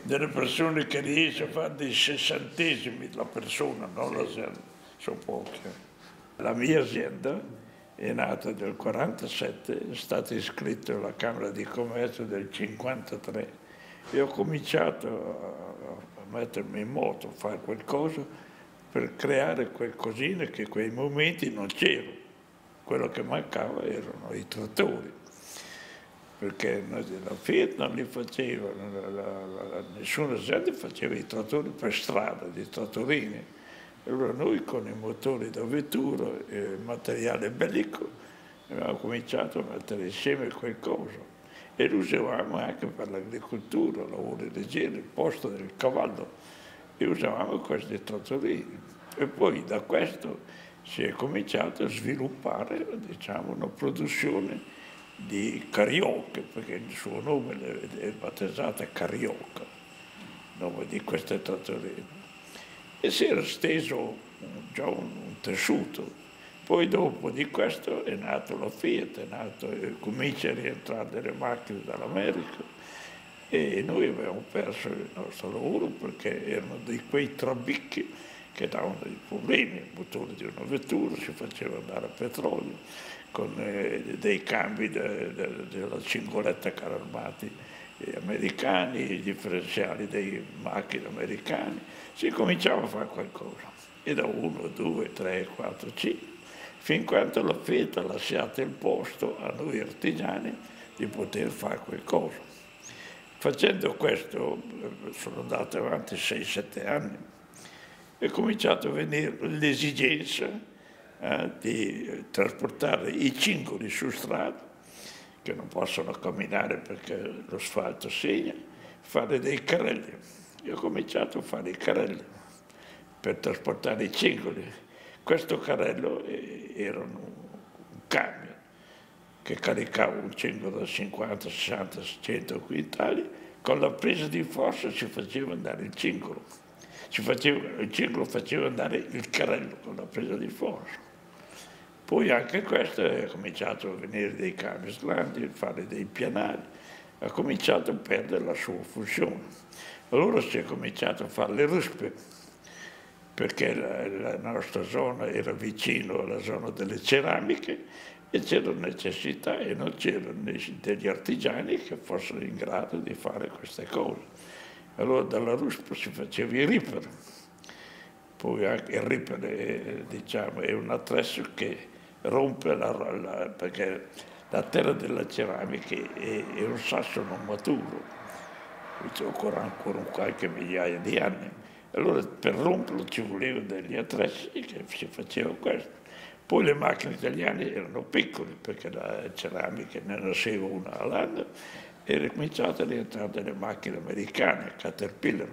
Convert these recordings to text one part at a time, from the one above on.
delle persone che riesce a fare dei sessantesimi la persona, non l'azienda, sono poche. La mia azienda è nata nel 47, è stata iscritta alla Camera di Commercio del 53 e ho cominciato a mettermi in moto, a fare qualcosa per creare qualcosina che in quei momenti non c'era. Quello che mancava erano i trattori, perché la Fiat non li faceva, nessuna azienda faceva i trattori per strada, i trattorini. Allora noi con i motori da vettura e il materiale bellico abbiamo cominciato a mettere insieme qualcosa e lo usavamo anche per l'agricoltura, lavori leggeri, il posto del cavallo, e usavamo questi trattorini. E poi da questo si è cominciato a sviluppare, diciamo, una produzione di carioche, perché il suo nome è battezzata Carioca, il nome di queste trattorine. E si era steso già un tessuto. Poi dopo di questo è nato la Fiat, comincia a rientrare delle macchine dall'America e noi abbiamo perso il nostro lavoro perché erano di quei trabicchi che davano dei problemi, il motore di una vettura si faceva andare a petrolio, con dei cambi della cingoletta carri armati americani, i differenziali dei macchine americani, si cominciava a fare qualcosa. E da 1, 2, 3, 4, 5, fin quando la Fiat ha lasciato il posto a noi artigiani di poter fare qualcosa. Facendo questo sono andato avanti 6-7 anni e è cominciato a venire l'esigenza di trasportare i cingoli su strada, che non possono camminare perché l'asfalto segna, fare dei carrelli. Io ho cominciato a fare i carrelli per trasportare i cingoli. Questo carrello era un camion che caricava un cingolo da 50, 60, 100 quintali, con la presa di forza si faceva andare il cingolo. Il cingolo faceva andare il carrello con la presa di forza. Poi anche questo è cominciato a venire dei camion grandi, a fare dei pianali, ha cominciato a perdere la sua funzione. Allora si è cominciato a fare le ruspe, perché la nostra zona era vicino alla zona delle ceramiche e c'era necessità e non c'erano degli artigiani che fossero in grado di fare queste cose. Allora dalla ruspa si faceva il ripper. Poi anche il ripper diciamo, è un attrezzo che rompe perché la terra della ceramica è un sasso non maturo, c'è ancora qualche migliaia di anni. Allora per romperlo ci volevano degli attrezzi che si faceva questo. Poi le macchine italiane erano piccole perché la ceramica ne nasceva una all'anno e cominciato a rientrare delle macchine americane, Caterpillar,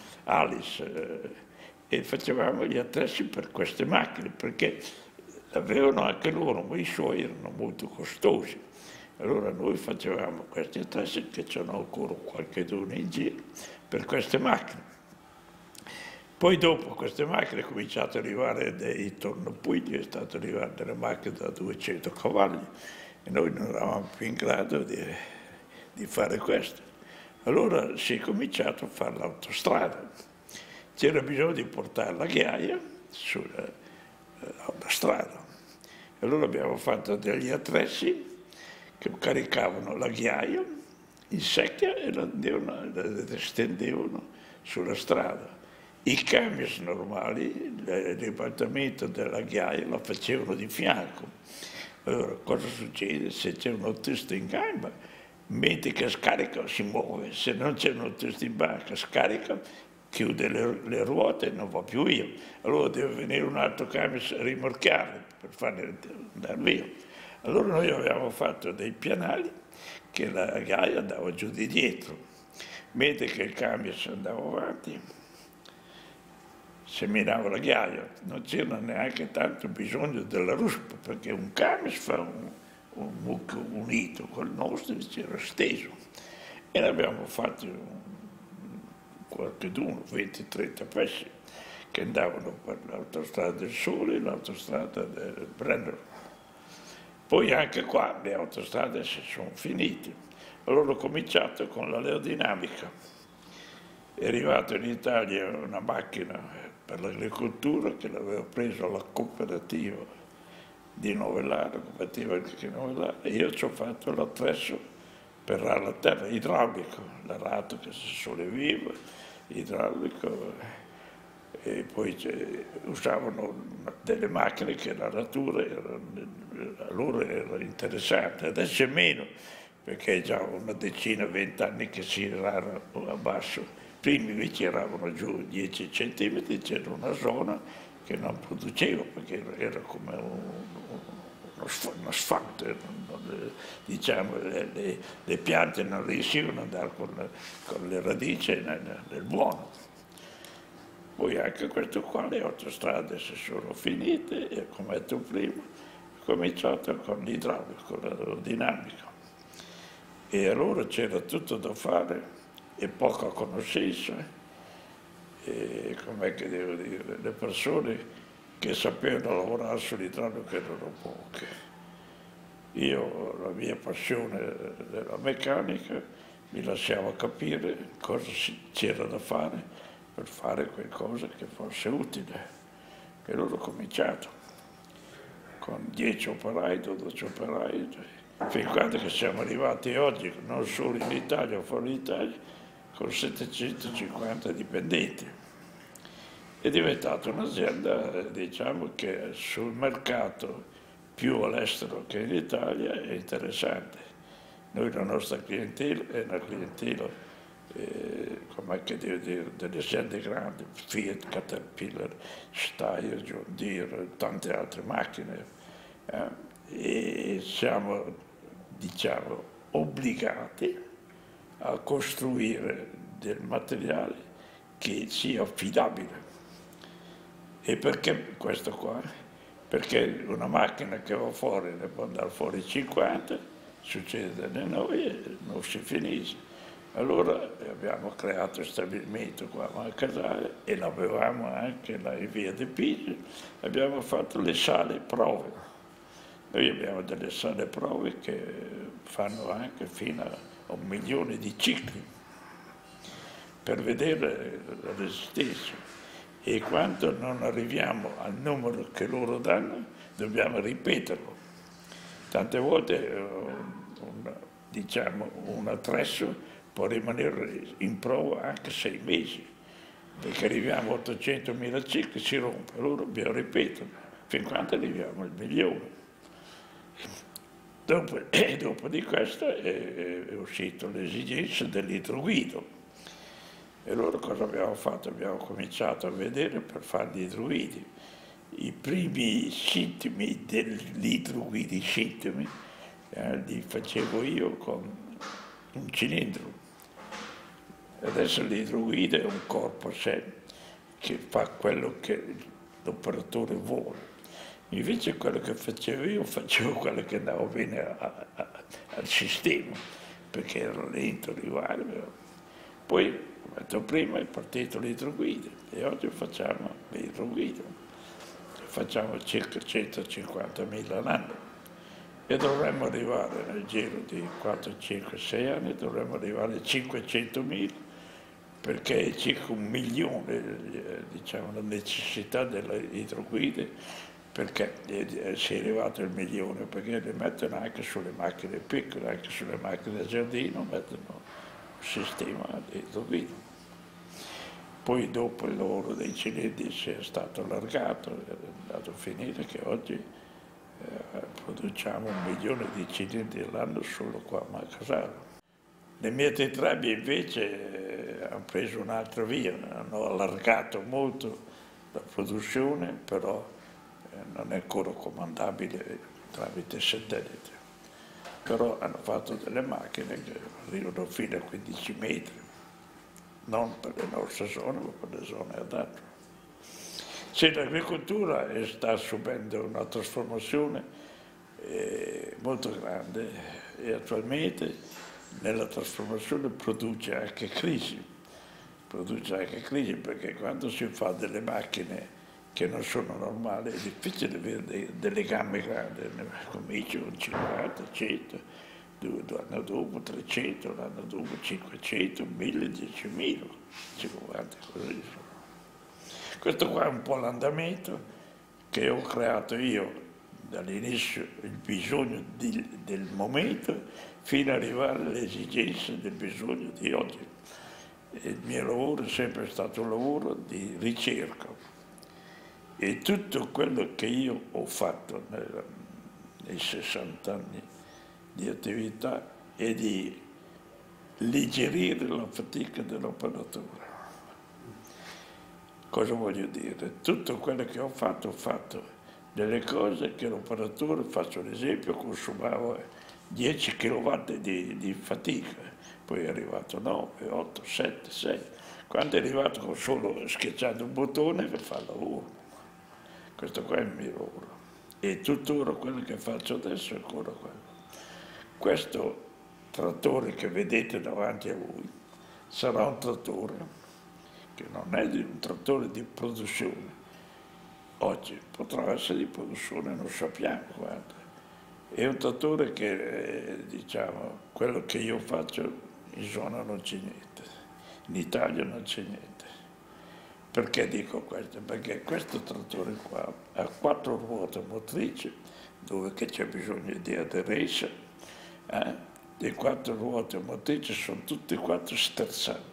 Alice, e facevamo gli attrezzi per queste macchine perché avevano anche loro, ma i suoi erano molto costosi. Allora noi facevamo questi attrezzi che ce n'ho ancora qualcheduno in giro per queste macchine. Poi dopo queste macchine è cominciato ad arrivare dei tornapugli, è stato arrivare delle macchine da 200 cavalli e noi non eravamo più in grado di fare questo. Allora si è cominciato a fare l'autostrada. C'era bisogno di portare la ghiaia sulla strada. Allora abbiamo fatto degli attrezzi che caricavano la ghiaia in secchia e la stendevano sulla strada. I camion normali, il ribaltamento della ghiaia lo facevano di fianco. Allora cosa succede? Se c'è un autista in gamba, mentre che scarica si muove, se non c'è un autista in banca scarica, chiude le ruote e non va più via. Allora deve venire un altro camion a rimorchiare per farli andare via. Allora noi avevamo fatto dei pianali che la ghiaia andava giù di dietro, mentre che il camion andava avanti, seminava la ghiaia. Non c'era neanche tanto bisogno della ruspa, perché un camion fa un mucchio unito, col nostro c'era steso. E ne abbiamo fatti qualcheduno, 20-30 pezzi, che andavano per l'autostrada del Sole e l'autostrada del Brennero. Poi anche qua le autostrade si sono finite. Allora ho cominciato con l'aerodinamica. È arrivata in Italia una macchina per l'agricoltura che l'aveva preso la cooperativa di Novellaro, cooperativa di Novellaro, e io ci ho fatto l'attrezzo per la terra, idraulico, l'arato che si solleviva, idraulico, e poi usavano delle macchine che la natura a loro era interessante, adesso è meno, perché è già una decina, 20 anni che si era a basso. Prima invece eravamo giù 10 centimetri, c'era una zona che non produceva perché era come uno asfalto, diciamo, le piante non riuscivano ad andare con le radici nel buono. Poi anche questo qua, le autostrade si sono finite e come ho detto prima, ho cominciato con l'idraulico, l'aerodinamico. E allora c'era tutto da fare e poca conoscenza, e com'è che devo dire, le persone che sapevano lavorare sull'idraulico erano poche. Io, la mia passione della meccanica, mi lasciava capire cosa c'era da fare per fare qualcosa che fosse utile. E allora ho cominciato con 10 operai, 12 operai, fin quando che siamo arrivati oggi, non solo in Italia, fuori Italia, con 750 dipendenti. È diventata un'azienda, diciamo, che sul mercato più all'estero che in Italia è interessante. Noi la nostra clientela è una clientela, come che devo dire, delle aziende grandi, Fiat, Caterpillar, Steyr, John Deere, tante altre macchine, e siamo, diciamo, obbligati a costruire del materiale che sia affidabile. E perché questo qua? Perché una macchina che va fuori, ne può andare fuori 50, succede da noi e non si finisce. Allora abbiamo creato il stabilimento qua a Casale e l'avevamo anche là in via De Pigi, abbiamo fatto le sale prove. Noi abbiamo delle sale prove che fanno anche fino a 1 milione di cicli per vedere la resistenza. E quando non arriviamo al numero che loro danno, dobbiamo ripeterlo. Tante volte diciamo, un attrezzo può rimanere in prova anche 6 mesi, perché arriviamo a 800.000 cicli, si rompe, allora dobbiamo ripeterlo, fin quando arriviamo al milione. Dopo di questo è uscita l'esigenza dell'idroguido. E allora cosa abbiamo fatto? Abbiamo cominciato a vedere per fare gli idroguidi. I primi sintomi dell'idroguidi, li facevo io con un cilindro. Adesso l'idroguido è un corpo a sé che fa quello che l'operatore vuole. Invece quello che facevo quello che andava bene al sistema, perché era lento arrivare. Poi, come ho detto prima, è partito l'idroguido e oggi facciamo l'idroguido. Facciamo circa 150.000 all'anno e dovremmo arrivare nel giro di 4, 5, 6 anni, dovremmo arrivare a 500.000 perché è circa 1 milione, diciamo, la necessità delle idroguide, perché si è arrivato al milione, perché le mettono anche sulle macchine piccole, anche sulle macchine da giardino, mettono sistema di idroguido. Poi dopo il lavoro dei cilindri si è stato allargato, è andato a finire che oggi produciamo 1 milione di cilindri all'anno solo qua a Macasaro. Le mie tetrebie invece hanno preso un'altra via, hanno allargato molto la produzione, però non è ancora comandabile tramite satellite. Però hanno fatto delle macchine che arrivano fino a 15 metri, non per le nostre zone, ma per le zone adatte. Sì, l'agricoltura sta subendo una trasformazione molto grande e attualmente nella trasformazione produce anche crisi perché quando si fa delle macchine che non sono normali è difficile avere delle gambe grandi, comincio con 50, 100, l'anno dopo 300, l'anno dopo 500, 1000, 10.000, 50, così. Questo qua è un po' l'andamento che ho creato io dall'inizio, il bisogno del momento, fino ad arrivare alle esigenze del bisogno di oggi. E il mio lavoro è sempre stato un lavoro di ricerca. E tutto quello che io ho fatto nei 60 anni di attività è di alleggerire la fatica dell'operatore. Cosa voglio dire? Tutto quello che ho fatto delle cose che l'operatore, faccio l'esempio, consumava 10 kW di fatica, poi è arrivato 9, 8, 7, 6, quando è arrivato con solo schiacciando un bottone per fare il lavoro. Questo qua è il mio lavoro. E tuttora quello che faccio adesso è ancora quello. Questo trattore che vedete davanti a voi sarà un trattore che non è un trattore di produzione. Oggi potrà essere di produzione, non sappiamo, guarda. È un trattore che, diciamo, quello che io faccio in zona non c'è niente, in Italia non c'è niente. Perché dico questo? Perché questo trattore qua ha 4 ruote motrici, dove c'è bisogno di aderenza, le 4 ruote motrici sono tutte e 4 sterzate,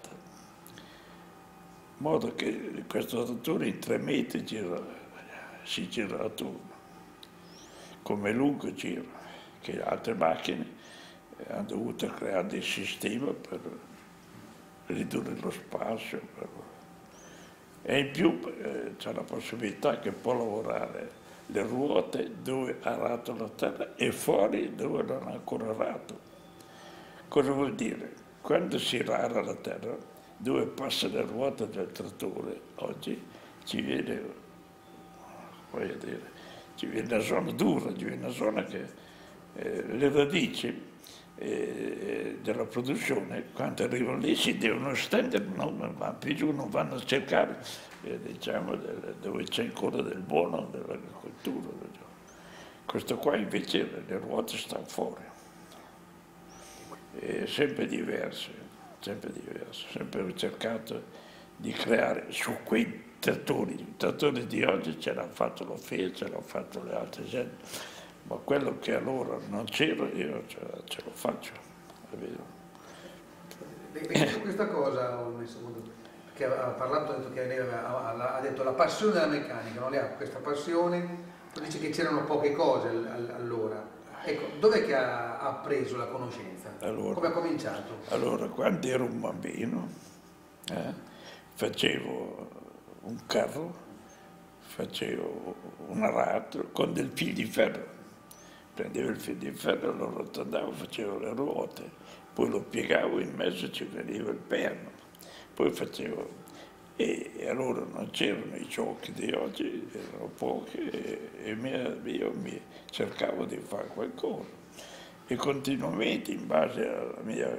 in modo che questo trattore in 3 metri si gira attorno, come lungo giro, che altre macchine hanno dovuto creare dei sistemi per ridurre lo spazio. E in più c'è la possibilità che può lavorare le ruote dove ha arato la terra e fuori dove non ha ancora arato. Cosa vuol dire? Quando si rara la terra, dove passa le ruote del trattore, oggi ci viene, voglio dire, ci viene una zona dura, ci viene una zona che le radici della produzione, quando arrivano lì si devono stendere, non vanno più giù, non vanno a cercare, diciamo, dove c'è ancora del buono dell'agricoltura. Questo qua invece le ruote stanno fuori, è sempre diverso, sempre ho cercato di creare su quei trattori, i trattori di oggi ce l'ha fatto lo Fiat, ce l'ha fatto le altre gente, ma quello che allora non c'era io ce lo faccio, è vero. Beh, su questa cosa ho messo perché ha parlato, ha detto che ha detto la passione della meccanica, non lei ha questa passione, dice che c'erano poche cose allora. Ecco, dov'è che ha preso la conoscenza? Allora, come ha cominciato? Allora, quando ero un bambino, facevo un carro, facevo un aratro con del fil di ferro. Prendevo il fil di ferro, lo rotondavo, facevo le ruote, poi lo piegavo, in mezzo ci veniva il perno, poi facevo. E allora non c'erano i giochi di oggi, erano pochi, e io mi cercavo di fare qualcosa. E continuamente, in base alla mia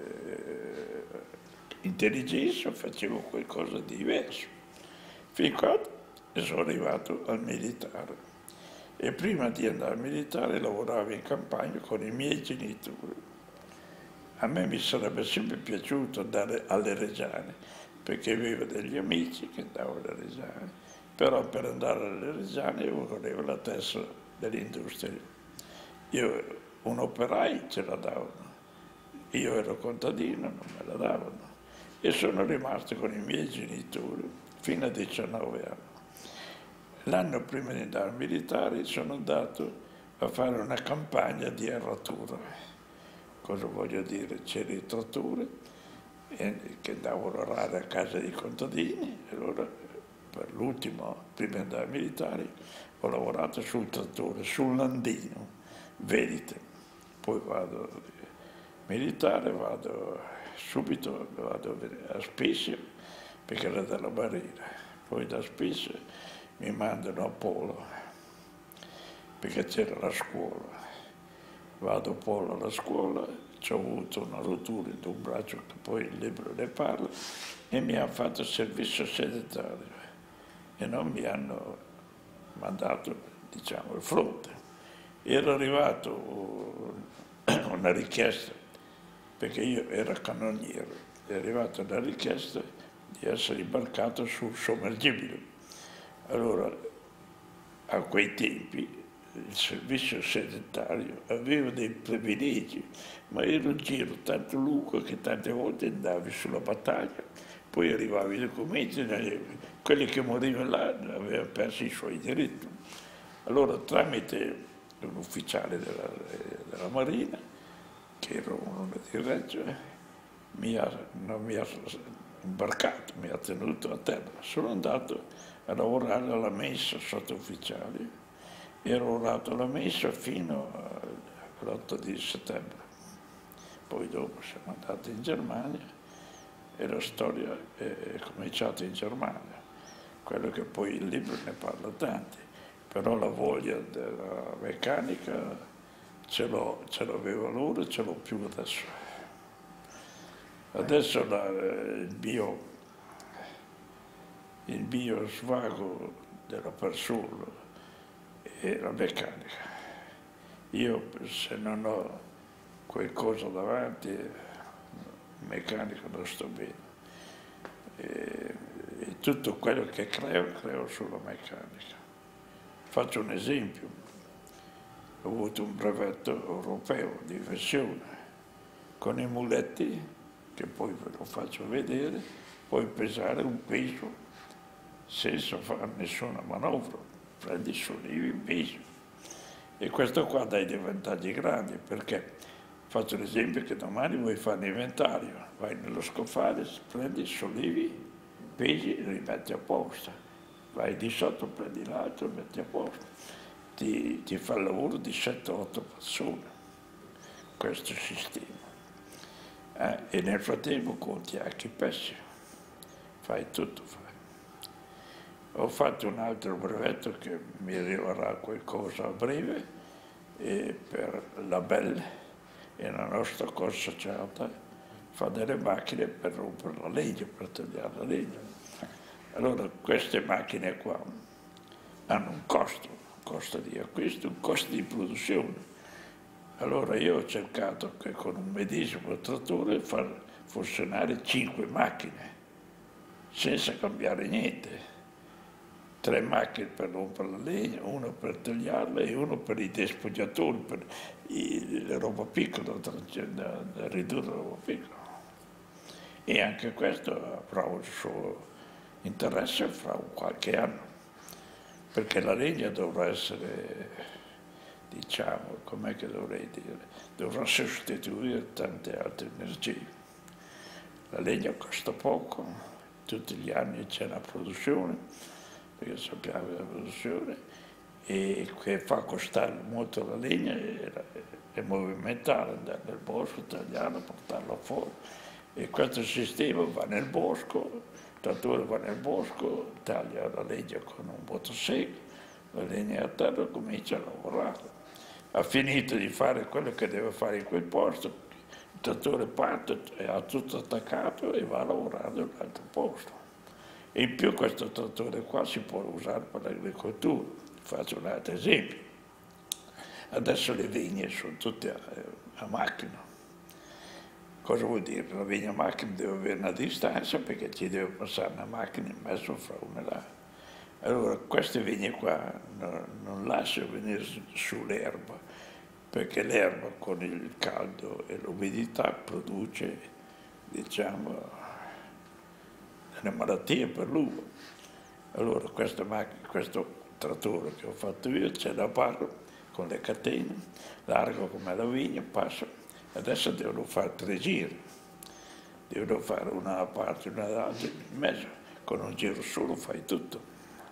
intelligenza, facevo qualcosa di diverso. Fin quando sono arrivato al militare. E prima di andare al militare lavoravo in campagna con i miei genitori. A me mi sarebbe sempre piaciuto andare alle Reggiane, perché avevo degli amici che andavano alle Reggiane, però per andare alle Reggiane volevo la testa dell'industria. Io, un operaio ce la davano, io ero contadino, non me la davano, e sono rimasto con i miei genitori fino a 19 anni. L'anno prima di andare al militare sono andato a fare una campagna di aratura. Cosa voglio dire? C'era il trattore che andavo a lavorare a casa dei contadini, e allora per l'ultimo, prima di andare al militare, ho lavorato sul trattore, sul Landino, Venete. Poi vado al militare, vado subito a Spezia, perché era della Marina. Poi da Spezia mi mandano a Polo, perché c'era la scuola. Vado a Polo alla scuola, ci ho avuto una rottura di un braccio, che poi il libro ne parla, e mi hanno fatto servizio sedentario e non mi hanno mandato, diciamo, al fronte. Ero arrivato una richiesta, perché io ero cannoniere, è arrivata la richiesta di essere imbarcato sul sommergibile. Allora, a quei tempi il servizio sedentario aveva dei privilegi, ma era un giro tanto lungo che tante volte andavi sulla battaglia, poi arrivavi i documenti, quelli che morivano là avevano perso i suoi diritti. Allora tramite un ufficiale della Marina, che era uno di Reggio, non mi ha imbarcato, mi ha tenuto a terra. Sono andato a lavorare alla messa sottufficiale. Ero lavorato alla messa fino all'8 di settembre. Poi dopo siamo andati in Germania e la storia è cominciata in Germania. Quello che poi il libro ne parla tanti, però la voglia della meccanica ce l'aveva loro e ce l'ho più adesso. Adesso il mio svago della persona è la meccanica. Io se non ho qualcosa davanti, meccanico non sto bene. E tutto quello che creo sulla meccanica. Faccio un esempio. Ho avuto un brevetto europeo di versione con i muletti, che poi ve lo faccio vedere, puoi pesare un peso senza fare nessuna manovra, prendi sollevi il peso. E questo qua dà dei vantaggi grandi, perché faccio l'esempio che domani vuoi fare l'inventario, vai nello scaffale, prendi, sollevi, pesi e rimetti a posto. Vai di sotto, prendi l'altro e metti a posto. Ti fa il lavoro di 7-8 persone, questo sistema. E nel frattempo conti anche i pezzi, fai tutto. Ho fatto un altro brevetto che mi arriverà qualcosa a breve per la Bell, e la nostra consociata fa delle macchine per rompere la legna, per tagliare la legna. Allora queste macchine qua hanno un costo di acquisto, un costo di produzione. Allora io ho cercato che con un medesimo trattore far funzionare 5 macchine, senza cambiare niente. 3 macchine per rompere la legna, una per tagliarla e una per i despoggiatori, per la roba piccola, da ridurre la roba piccola. E anche questo avrà il suo interesse fra qualche anno, perché la legna dovrà essere, diciamo, com'è che dovrei dire, dovrà sostituire tante altre energie. La legna costa poco, tutti gli anni c'è una produzione, perché sappiamo la produzione, e che fa costare molto la legna è movimentare, andare nel bosco, tagliarla, portarla fuori. E questo sistema va nel bosco, il trattore va nel bosco, taglia la legna con un motosegno, la legna è a terra e comincia a lavorare. Ha finito di fare quello che deve fare in quel posto, il trattore parte, ha tutto attaccato e va a lavorare in un altro posto. E in più questo trattore qua si può usare per l'agricoltura. Faccio un altro esempio. Adesso le vigne sono tutte a macchina. Cosa vuol dire? La vigna a macchina deve avere una distanza perché ci deve passare una macchina in mezzo fra una e l'altra. Allora queste vigne qua non lascio venire sull'erba, perché l'erba con il caldo e l'umidità produce, diciamo, le malattie per l'uva. Allora questo trattore che ho fatto io c'è la barra con le catene, largo come la vigna, passa. Adesso devono fare 3 giri, devono fare una da parte e una dall'altra, in mezzo, con un giro solo fai tutto.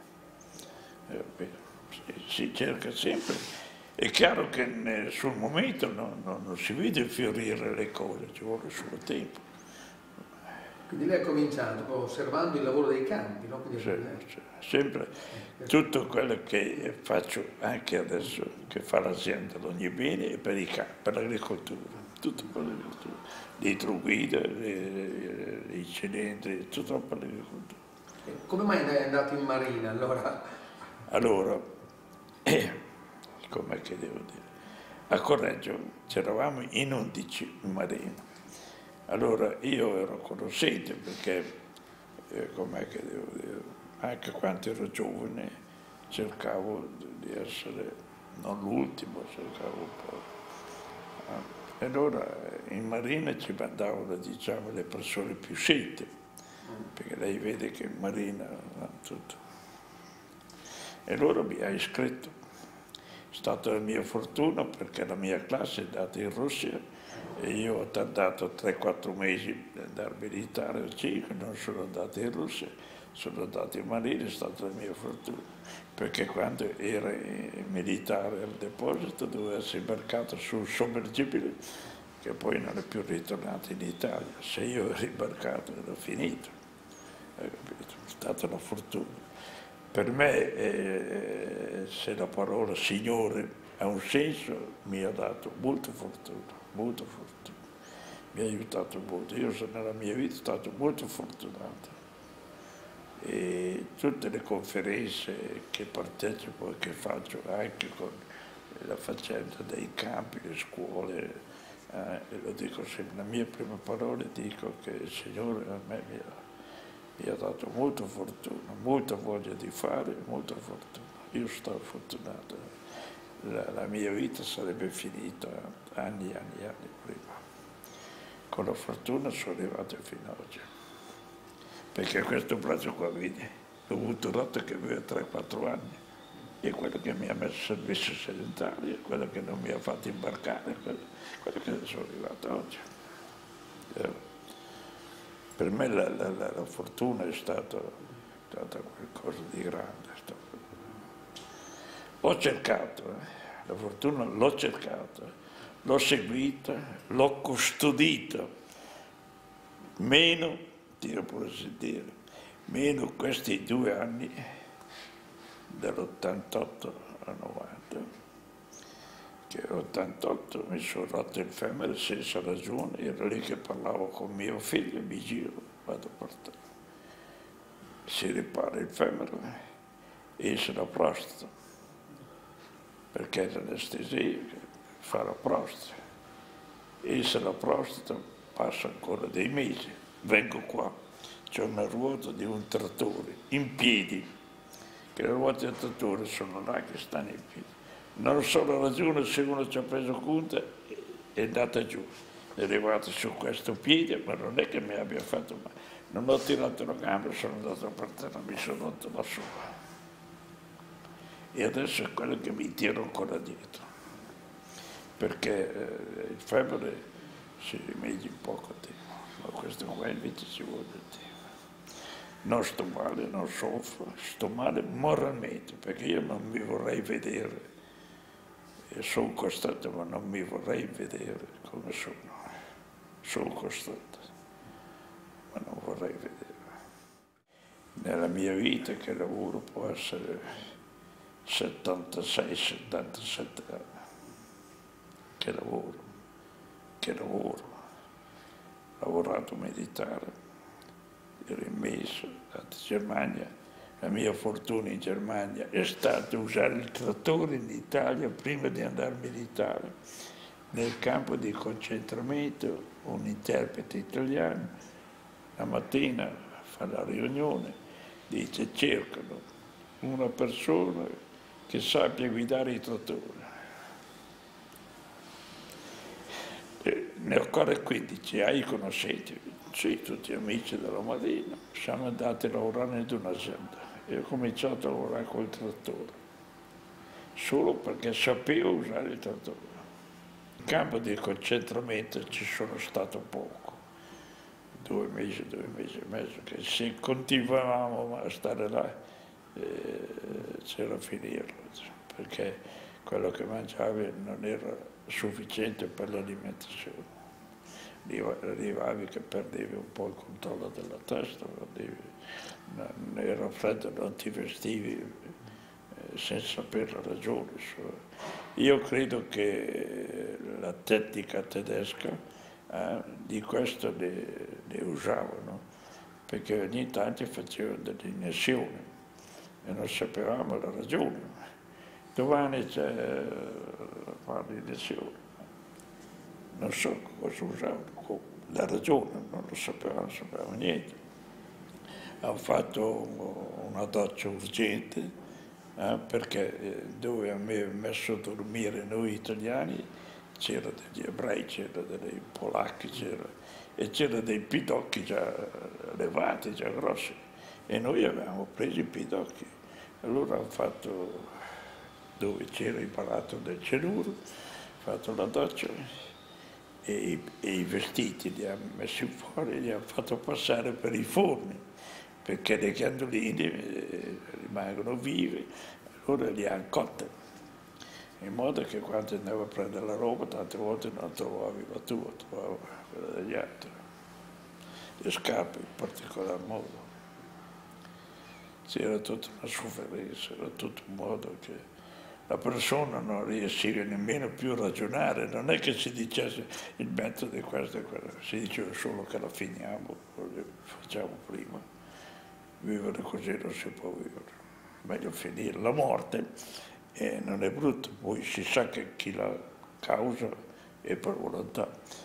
Si cerca sempre. È chiaro che sul momento non si vede fiorire le cose, ci vuole solo tempo. Quindi lei ha cominciato osservando il lavoro dei campi, no? Sempre tutto quello che faccio anche adesso, che fa l'azienda l'Ogni Bene, è per i campi, per l'agricoltura, tutto per l'agricoltura, le idroguide, i cilindri, tutto per l'agricoltura. Come mai è andato in marina allora? Allora, com'è che devo dire? a Correggio c'eravamo in 11 in marina. Allora io ero conoscente perché, com'è che devo dire, anche quando ero giovane cercavo di essere, non l'ultimo, cercavo un po'. E allora in marina ci mandavano, diciamo, le persone più scelte, perché lei vede che in marina tutto. E allora mi ha iscritto. È stata la mia fortuna perché la mia classe è andata in Russia e io ho tardato 3-4 mesi ad andare militare al 5, non sono andato in Russia, sono andato in marina, è stata la mia fortuna, perché quando era militare al deposito doveva essere imbarcato su un sommergibile che poi non è più ritornato in Italia. Se io ero imbarcato ero finito, hai capito? È stata una fortuna. Per me, se la parola Signore ha un senso, mi ha dato molta fortuna, molta fortuna. Mi ha aiutato molto. Io nella mia vita sono stato molto fortunato. E tutte le conferenze che partecipo e che faccio anche con la faccenda dei campi, le scuole, e lo dico sempre, la mia prima parola dico che il Signore a me mi ha dato molta fortuna, molta voglia di fare, molta fortuna. Io sto fortunato. La mia vita sarebbe finita anni e anni e anni prima. Con la fortuna sono arrivato fino ad oggi. Perché questo braccio qua, vedi, l'ho avuto un rotto che aveva 3-4 anni. E quello che mi ha messo servizio sedentario, quello che non mi ha fatto imbarcare, quello che sono arrivato oggi. Per me la fortuna è stata qualcosa di grande. Ho cercato, la fortuna l'ho cercata, l'ho seguita, l'ho custodita, meno, Dio può sentire, meno questi 2 anni, dall'88 al 90, che all'88 mi sono rotto il femore senza ragione, ero lì che parlavo con mio figlio, mi giro, vado a portare. Si ripara il femore e esce la prostata, perché l'anestesia fa la prostata. Esce la prostata, passa ancora dei mesi, vengo qua, c'è una ruota di un trattore in piedi, che le ruote del trattore sono là che stanno in piedi. Non so la ragione, se uno ci ha preso conto, è andata giù. È arrivato su questo piede, ma non è che mi abbia fatto male. Non ho tirato la gamba, sono andato a partire, mi sono rotto la sola. E adesso è quello che mi tiro ancora dietro. Perché il febbre si rimedia in poco tempo, ma questo qua invece ci vuole tempo. Non sto male, non soffro, sto male moralmente, perché io non mi vorrei vedere. E sono costante, ma non mi vorrei vedere come sono. Sono costante, ma non vorrei vedere. Nella mia vita che lavoro può essere 76-77 anni. Che lavoro. Ho lavorato militare, ero in mezzo, in Germania. La mia fortuna in Germania è stata usare il trattore in Italia prima di andare militare. Nel campo di concentramento un interprete italiano la mattina fa la riunione, dice cercano una persona che sappia guidare i trattori. Ne ho ancora 15, hai conoscenti? Sì, tutti amici della Marina. Siamo andati a lavorare in un'azienda e ho cominciato a lavorare col trattore, solo perché sapevo usare il trattore. In campo di concentramento ci sono stato poco, 2 mesi e mezzo, che se continuavamo a stare là c'era a finirlo, perché quello che mangiavi non era sufficiente per l'alimentazione. Arrivavi che perdevi un po' il controllo della testa, era freddo, non ti vestivi senza sapere la ragione. Io credo che la tecnica tedesca di questo ne usavano, perché ogni tanto facevano delle iniezioni e non sapevamo la ragione. Domani c'è la lezione, non so cosa usavano, la ragione, non lo sapevamo niente. Hanno fatto una doccia urgente, perché dove avevamo messo a dormire noi italiani c'era degli ebrei, c'era dei polacchi, e c'era dei pidocchi già levati, già grossi, e noi avevamo preso i pidocchi. Allora hanno fatto, dove c'era il palato del Celuro, fatto la doccia e i vestiti li hanno messi fuori, li hanno fatto passare per i forni, perché le candeline rimangono vive, allora li hanno cotte, in modo che quando andavo a prendere la roba tante volte non trovavi la tua, trovavo quella degli altri. Le scarpe in particolar modo. C'era tutta una sofferenza, era tutto un modo che la persona non riusciva nemmeno più a ragionare, non è che si dicesse il metodo è questo e quello, si diceva solo che la finiamo, lo facciamo prima. Vivere così non si può vivere, meglio finire. La morte non è brutta, poi si sa che chi la causa è per volontà.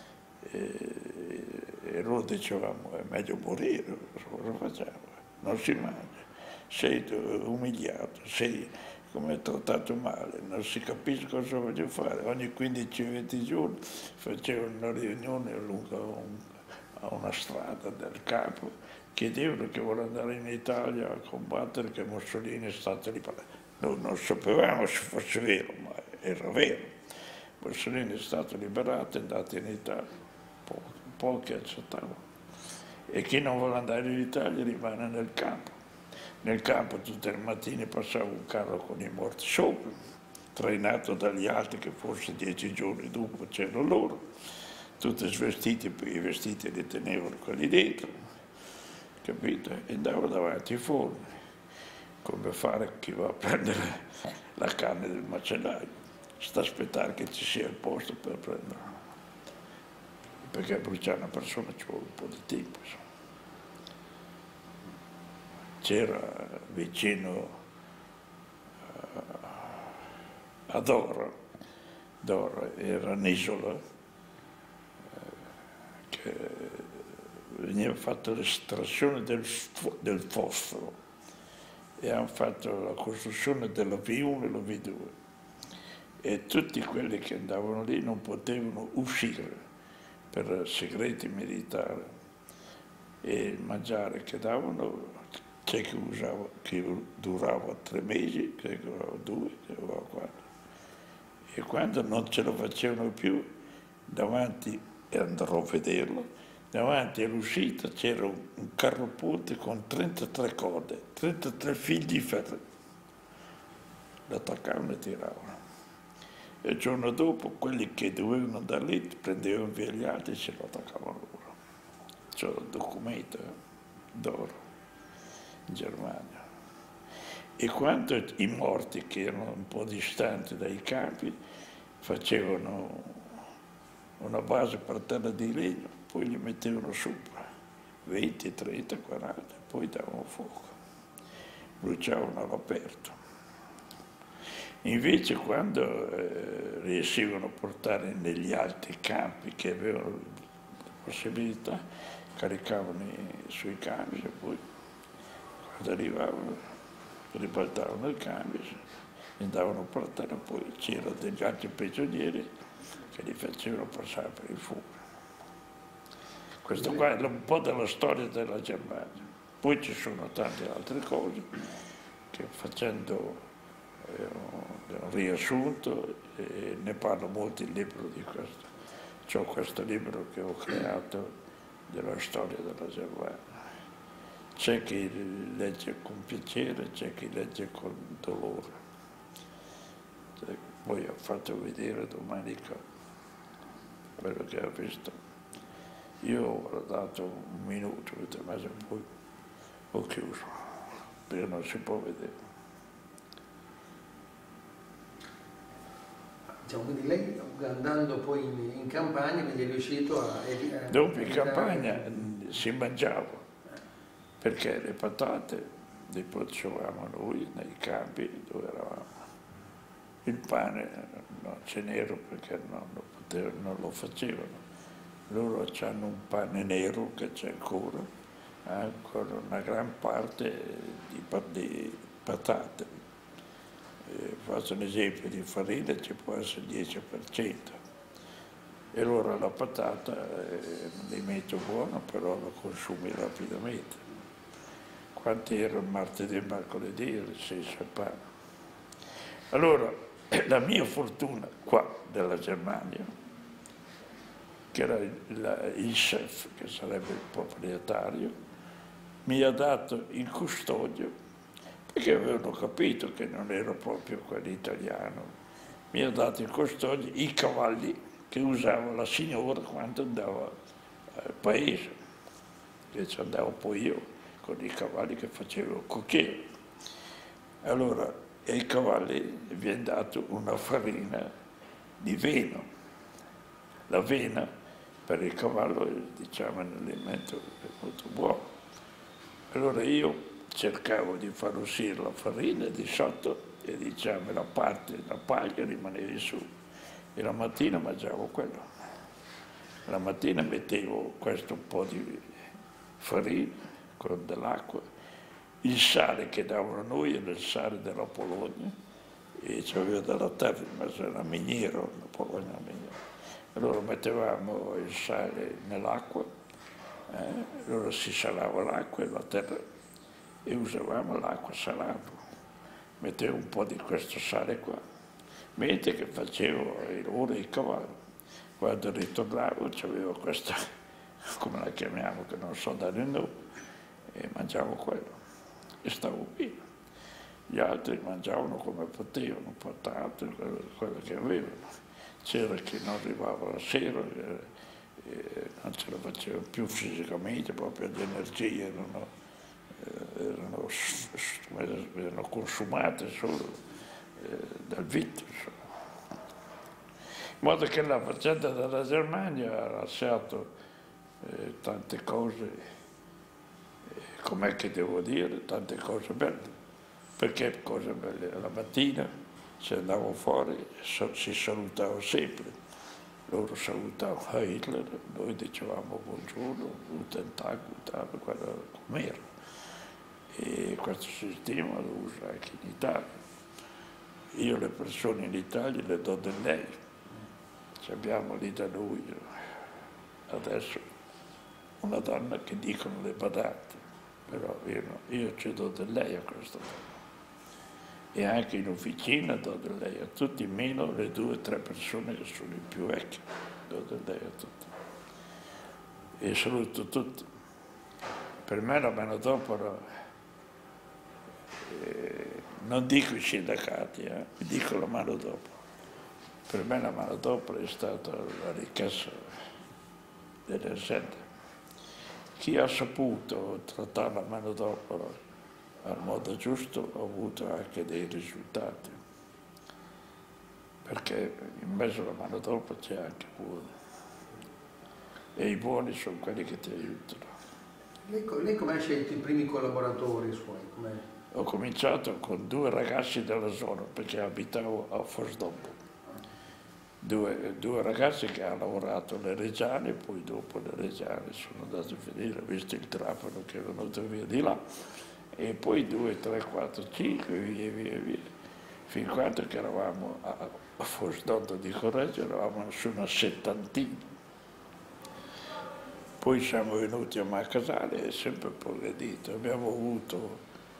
E noi dicevamo è meglio morire, cosa facciamo? Non si mangia, sei umiliato, sei come trattato male, non si capisce cosa voglio fare. Ogni 15-20 giorni facevo una riunione lungo a una strada del campo, chiedevano che vuole andare in Italia a combattere, che Mussolini è stato liberato. Noi non sapevamo se fosse vero, ma era vero. Mussolini è stato liberato, è andato in Italia, pochi accettavano. E chi non vuole andare in Italia rimane nel campo. Nel campo tutte le mattine passava un carro con i morti sopra, trainato dagli altri che forse 10 giorni dopo c'erano loro, tutti svestiti, poi i vestiti li tenevano quelli dentro, capito? E andavano davanti ai forni, come fare chi va a prendere la carne del macellaio, sta a aspettare che ci sia il posto per prenderla, perché bruciare una persona ci vuole un po' di tempo, insomma. C'era vicino a Dora era un'isola che veniva fatta l'estrazione del fosforo e hanno fatto la costruzione della V1 e la V2 e tutti quelli che andavano lì non potevano uscire per segreti militari e il mangiare che davano c'è che durava 3 mesi, che durava 2, che durava 4. E quando non ce lo facevano più, davanti, e andrò a vederlo, davanti all'uscita c'era un carroponte con 33 corde, 33 fili di ferro. L'attaccavano e tiravano. E il giorno dopo quelli che dovevano andare lì prendevano via gli altri e se lo attaccavano loro. C'è il documento d'oro in Germania. E quando i morti che erano un po' distanti dai campi facevano una base per terra di legno, poi li mettevano sopra, 20, 30, 40, poi davano fuoco, bruciavano all'aperto. Invece quando riuscivano a portare negli altri campi che avevano la possibilità, caricavano sui campi e poi quando arrivavano ribaltavano il cambio, andavano a portare, poi c'erano degli altri prigionieri che li facevano passare per il fuoco. Questo qua è un po' della storia della Germania. Poi ci sono tante altre cose che facendo un riassunto, e ne parlo molto il libro di questo. C'ho questo libro che ho creato della storia della Germania. C'è chi legge con piacere, c'è chi legge con dolore. Poi ho fatto vedere domenica quello che ho visto. Io ho dato un minuto, ma poi ho chiuso, perché non si può vedere. Diciamo, quindi lei andando poi in campagna quindi è riuscito a... Dopo in campagna si mangiava. Perché le patate le facevamo noi nei campi dove eravamo. Il pane non c'è nero perché non lo facevano. Loro hanno un pane nero che c'è ancora, con una gran parte di patate. Faccio un esempio di farina, ci può essere il 10%. E allora la patata è un alimento buono, però la consumi rapidamente. Quanti erano martedì e mercoledì, senza pane. Allora, la mia fortuna qua della Germania, che era il chef, che sarebbe il proprietario, mi ha dato in custodia, perché avevano capito che non ero proprio quell'italiano, mi ha dato in custodia i cavalli che usava la signora quando andava al paese, che ci andavo poi io con i cavalli che facevo il cocchiere. Allora, ai cavalli viene dato una farina di veno. La vena per il cavallo diciamo, è un alimento molto buono. Allora io cercavo di far uscire la farina di sotto e diciamo la paglia rimaneva su. E la mattina mangiavo quello. La mattina mettevo questo un po' di farina con dell'acqua, il sale che davano noi era il sale della Polonia, e c'aveva della terra, ma era miniera, la Polonia miniera. Allora mettevamo il sale nell'acqua, allora si salava l'acqua e la terra e usavamo l'acqua salata. Mettevo un po' di questo sale qua, mentre che facevo l'ora di cavallo. Quando ritornavo c'avevo questa, come la chiamiamo, che non so dare il nome, e mangiavo quello e stavo bene. Gli altri mangiavano come potevano, patate, quello che avevano. C'era chi non arrivava la sera, non ce la faceva più fisicamente, proprio le energie erano consumate solo dal vito. In modo che la faccenda della Germania ha lasciato tante cose, com'è che devo dire, tante cose belle. Perché cose belle? La mattina, se andavo fuori, si salutava sempre. Loro salutavano Hitler, noi dicevamo buongiorno, guten Tag, com'era. E questo sistema lo uso anche in Italia. Io le persone in Italia le do del lei. Abbiamo lì da noi adesso una donna che dicono le badanti, però io ci do del lei a questa donna. E anche in officina do del lei a tutti, meno le 2 o 3 persone che sono i più vecchie, do del lei a tutti. E saluto tutti. Per me la manodopera, non dico i sindacati, dico la manodopera. Per me la manodopera è stata la ricchezza delle aziende. Chi ha saputo trattare la manodopera al modo giusto ha avuto anche dei risultati, perché in mezzo alla manodopera c'è anche buoni, e i buoni sono quelli che ti aiutano. Lei come ha scelto i primi collaboratori suoi? Ho cominciato con 2 ragazzi della zona, perché abitavo a Fosdombo. Due ragazzi che hanno lavorato alle Reggiane, poi dopo le Reggiane sono andati a finire, visto il trafano che era venuto via di là, e poi 2, 3, 4, 5, via, fin quando che eravamo a Fosdondo di Correggio, eravamo su una 70. Poi siamo venuti a Macasale e sempre progredito. Abbiamo avuto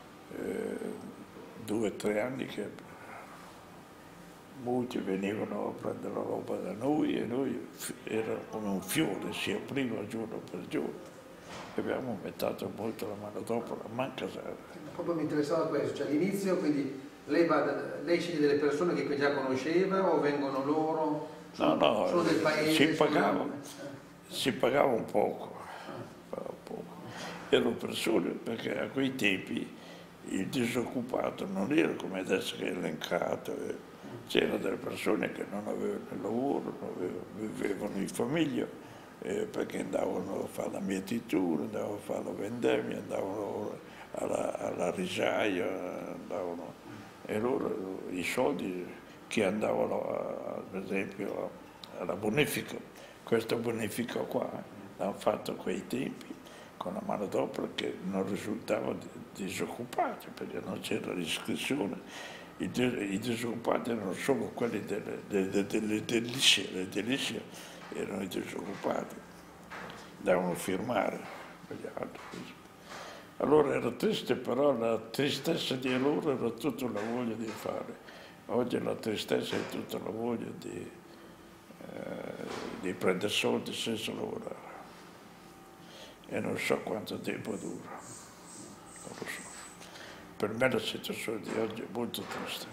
2 o 3 anni che molti venivano a prendere la roba da noi e noi era come un fiore, si apriva giorno per giorno. Abbiamo aumentato molto la manodopera a Macasale. Proprio mi interessava questo, cioè all'inizio quindi lei sceglie delle persone che già conosceva o vengono loro? No, sono del paese? Si pagava un poco. Erano persone, perché a quei tempi il disoccupato non era come adesso che è elencato. C'erano delle persone che non avevano il lavoro, vivevano in famiglia, perché andavano a fare la mietitura, andavano a fare la vendemmia, andavano alla risaia, e loro i soldi che andavano, per esempio, alla bonifica. Questa bonifica qua l'hanno fatto a quei tempi con la manodopera che non risultava disoccupati, perché non c'era l'iscrizione. I disoccupati erano solo quelli dell'edilizia, erano i disoccupati, dovevano firmare per gli altri. Allora era triste, però la tristezza di allora era tutta la voglia di fare. Oggi la tristezza è tutta la voglia di prendere soldi senza lavorare. E non so quanto tempo dura, non lo so. Per me la situazione di oggi è molto triste.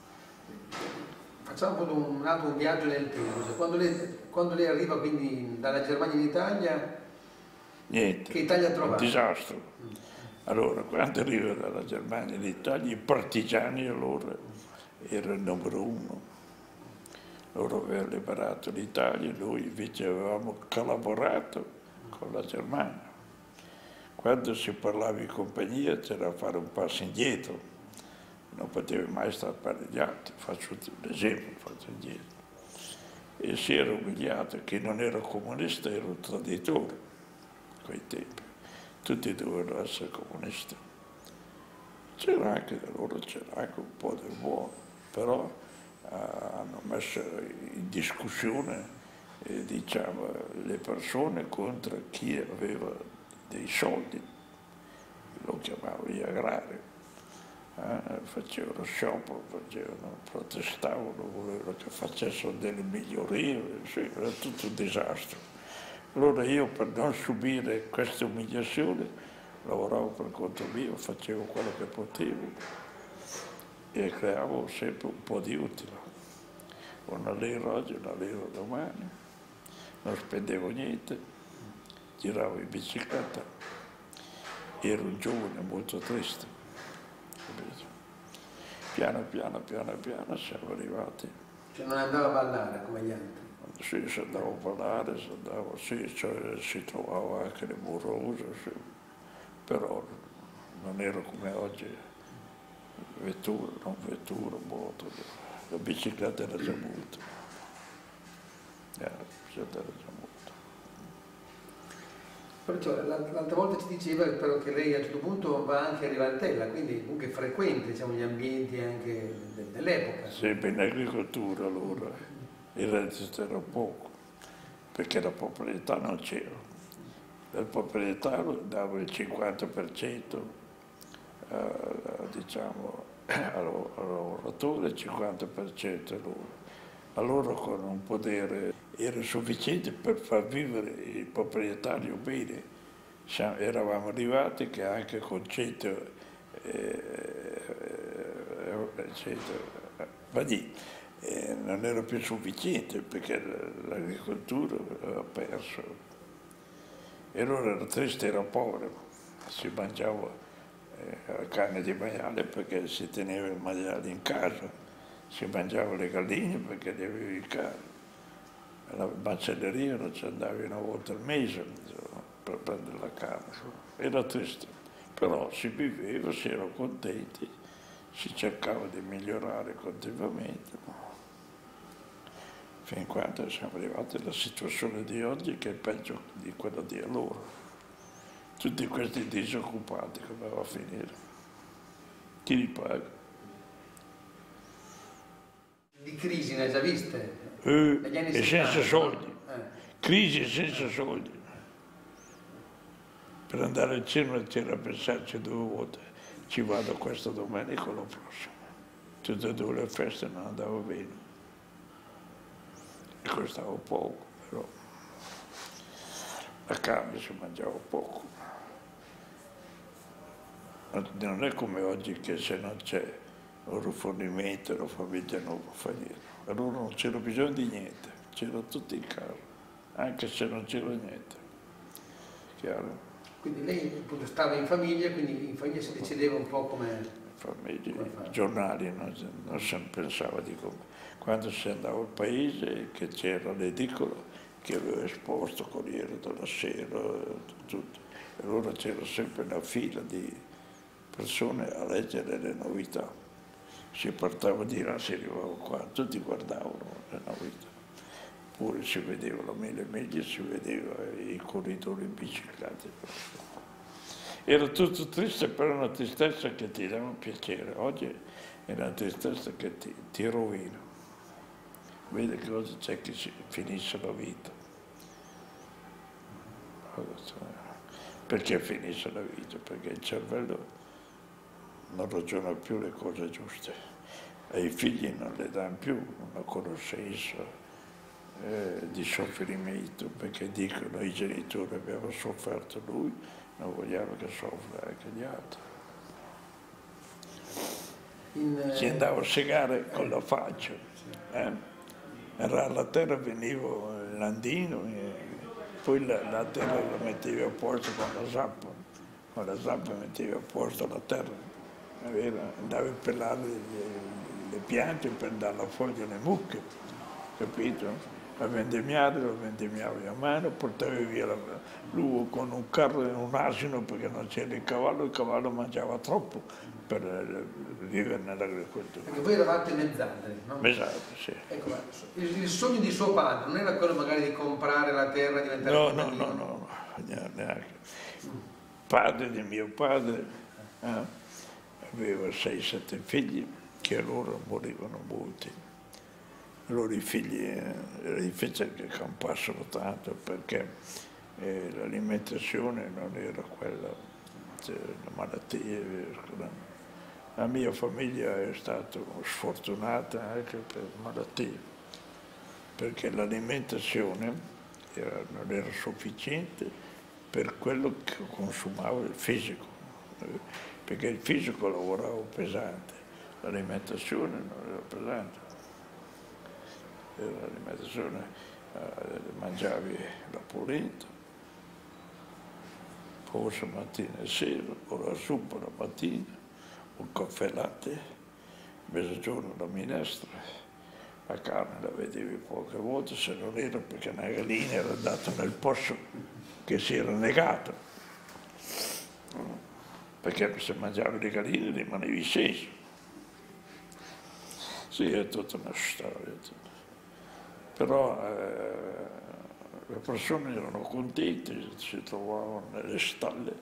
Facciamo un altro viaggio nel tempo. Cioè, quando lei arriva quindi dalla Germania in Italia, Niente, che Italia ha trovato? un disastro. Allora, quando arriva dalla Germania in Italia, i partigiani allora erano il numero uno. Loro avevano liberato l'Italia, noi invece avevamo collaborato con la Germania. Quando si parlava in compagnia c'era da fare un passo indietro, non potevi mai stare per gli altri, faccio un esempio, faccio indietro. E si era umiliato, chi non era comunista era un traditore a quei tempi, tutti dovevano essere comunisti. C'era anche da loro, c'era anche un po' del buono, però hanno messo in discussione diciamo, le persone contro chi aveva dei soldi, lo chiamavano gli agrari, facevano sciopero, protestavano, volevano che facessero delle migliorie, sì, era tutto un disastro. Allora io per non subire queste umiliazioni lavoravo per conto mio, facevo quello che potevo e creavo sempre un po' di utile. Una lira oggi, una lira domani, non spendevo niente, giravo in bicicletta, ero un giovane molto triste, capito? Piano piano siamo arrivati. Cioè non andava a ballare come gli altri? Sì, si andava a ballare, sì, cioè, si trovava anche le morose, sì, però non era come oggi, vettura, non vettura, moto, la bicicletta era già molto, la bicicletta era già molto. Perciò l'altra volta ci diceva però che lei a un certo punto va anche a Rivaltella, quindi comunque frequenta diciamo, gli ambienti anche dell'epoca. Sempre in agricoltura allora, il reddito era poco, perché la proprietà non c'era. Il proprietario dava il 50% diciamo, al lavoratore e il 50% a loro. Allora con un potere era sufficiente per far vivere il proprietario bene. Eravamo arrivati che anche con 100 non era più sufficiente perché l'agricoltura aveva perso. E allora era triste, era povero, si mangiava la carne di maiale perché si teneva il maiale in casa, si mangiava le galline perché le avevi in casa. Alla macelleria non ci andavi una volta al mese per prendere la carne. Era triste, però si viveva, si erano contenti, si cercava di migliorare continuamente. Fin quando siamo arrivati alla situazione di oggi che è peggio di quella di allora. Tutti questi disoccupati come va a finire? Chi li paga? Di crisi ne hai già viste? E senza soldi. Crisi senza soldi. Per andare al cinema c'era a pensarci 2 volte. Ci vado questa domenica o la prossima. Tutte e 2 le feste non andava bene. E costava poco, però la carne si mangiava poco. Non è come oggi che se non c'è un rifornimento la famiglia non può fare niente. Allora non c'era bisogno di niente, c'era tutto in casa, anche se non c'era niente. Chiaro? Quindi lei appunto stava in famiglia, quindi in famiglia si decideva un po' come... Famiglie, giornali, non si pensava di come. Quando si andava al paese, che c'era l'edicola, che aveva esposto Corriere della Sera, tutto. E allora c'era sempre una fila di persone a leggere le novità. si portava di là, si arrivava qua, tutti guardavano nella vita. Pure si vedeva la mille miglia, si vedeva i corridori biciclati. Era tutto triste, però una tristezza che ti dava piacere. Oggi è una tristezza che ti rovina. Vedi che oggi c'è che finisce la vita. Perché finisce la vita? Perché il cervello non ragiona più le cose giuste. Ai figli non le dà più una conoscenza di soffrimento, perché dicono i genitori abbiamo sofferto lui, non vogliamo che soffra anche gli altri. Si andava a segare con la faccia. Era alla terra veniva l'andino e poi la terra la mettevi a posto con la zappa mettevi a posto la terra. Andavi a pelare le piante per dare la foglia alle mucche, capito? La vendemmiavi a mano, portavi via l'uovo con un carro e un asino perché non c'era il cavallo mangiava troppo per vivere nell'agricoltura. Perché voi eravate mezzadri, no? Esatto, sì. Ecco, il sogno di suo padre non era quello magari di comprare la terra e diventare contadino? No, neanche. Padre di mio padre aveva 6-7 figli che allora morivano molti. Allora i figli era difficile che campassero tanto perché l'alimentazione non era quella, le malattie. La mia famiglia è stata sfortunata anche per malattie, perché l'alimentazione non era sufficiente per quello che consumava il fisico, perché il fisico lavorava pesante, l'alimentazione non era pesante. L'alimentazione mangiavi la polenta, forse mattina e sera, o la zuppa la mattina, un caffè latte, mezzogiorno la minestra, la carne la vedevi poche volte, se non era perché una gallina era andata nel posto che si era negato, perché se mangiavi le galline rimanevi sceso. Sì, è tutta una storia. Però le persone erano contente, si trovavano nelle stalle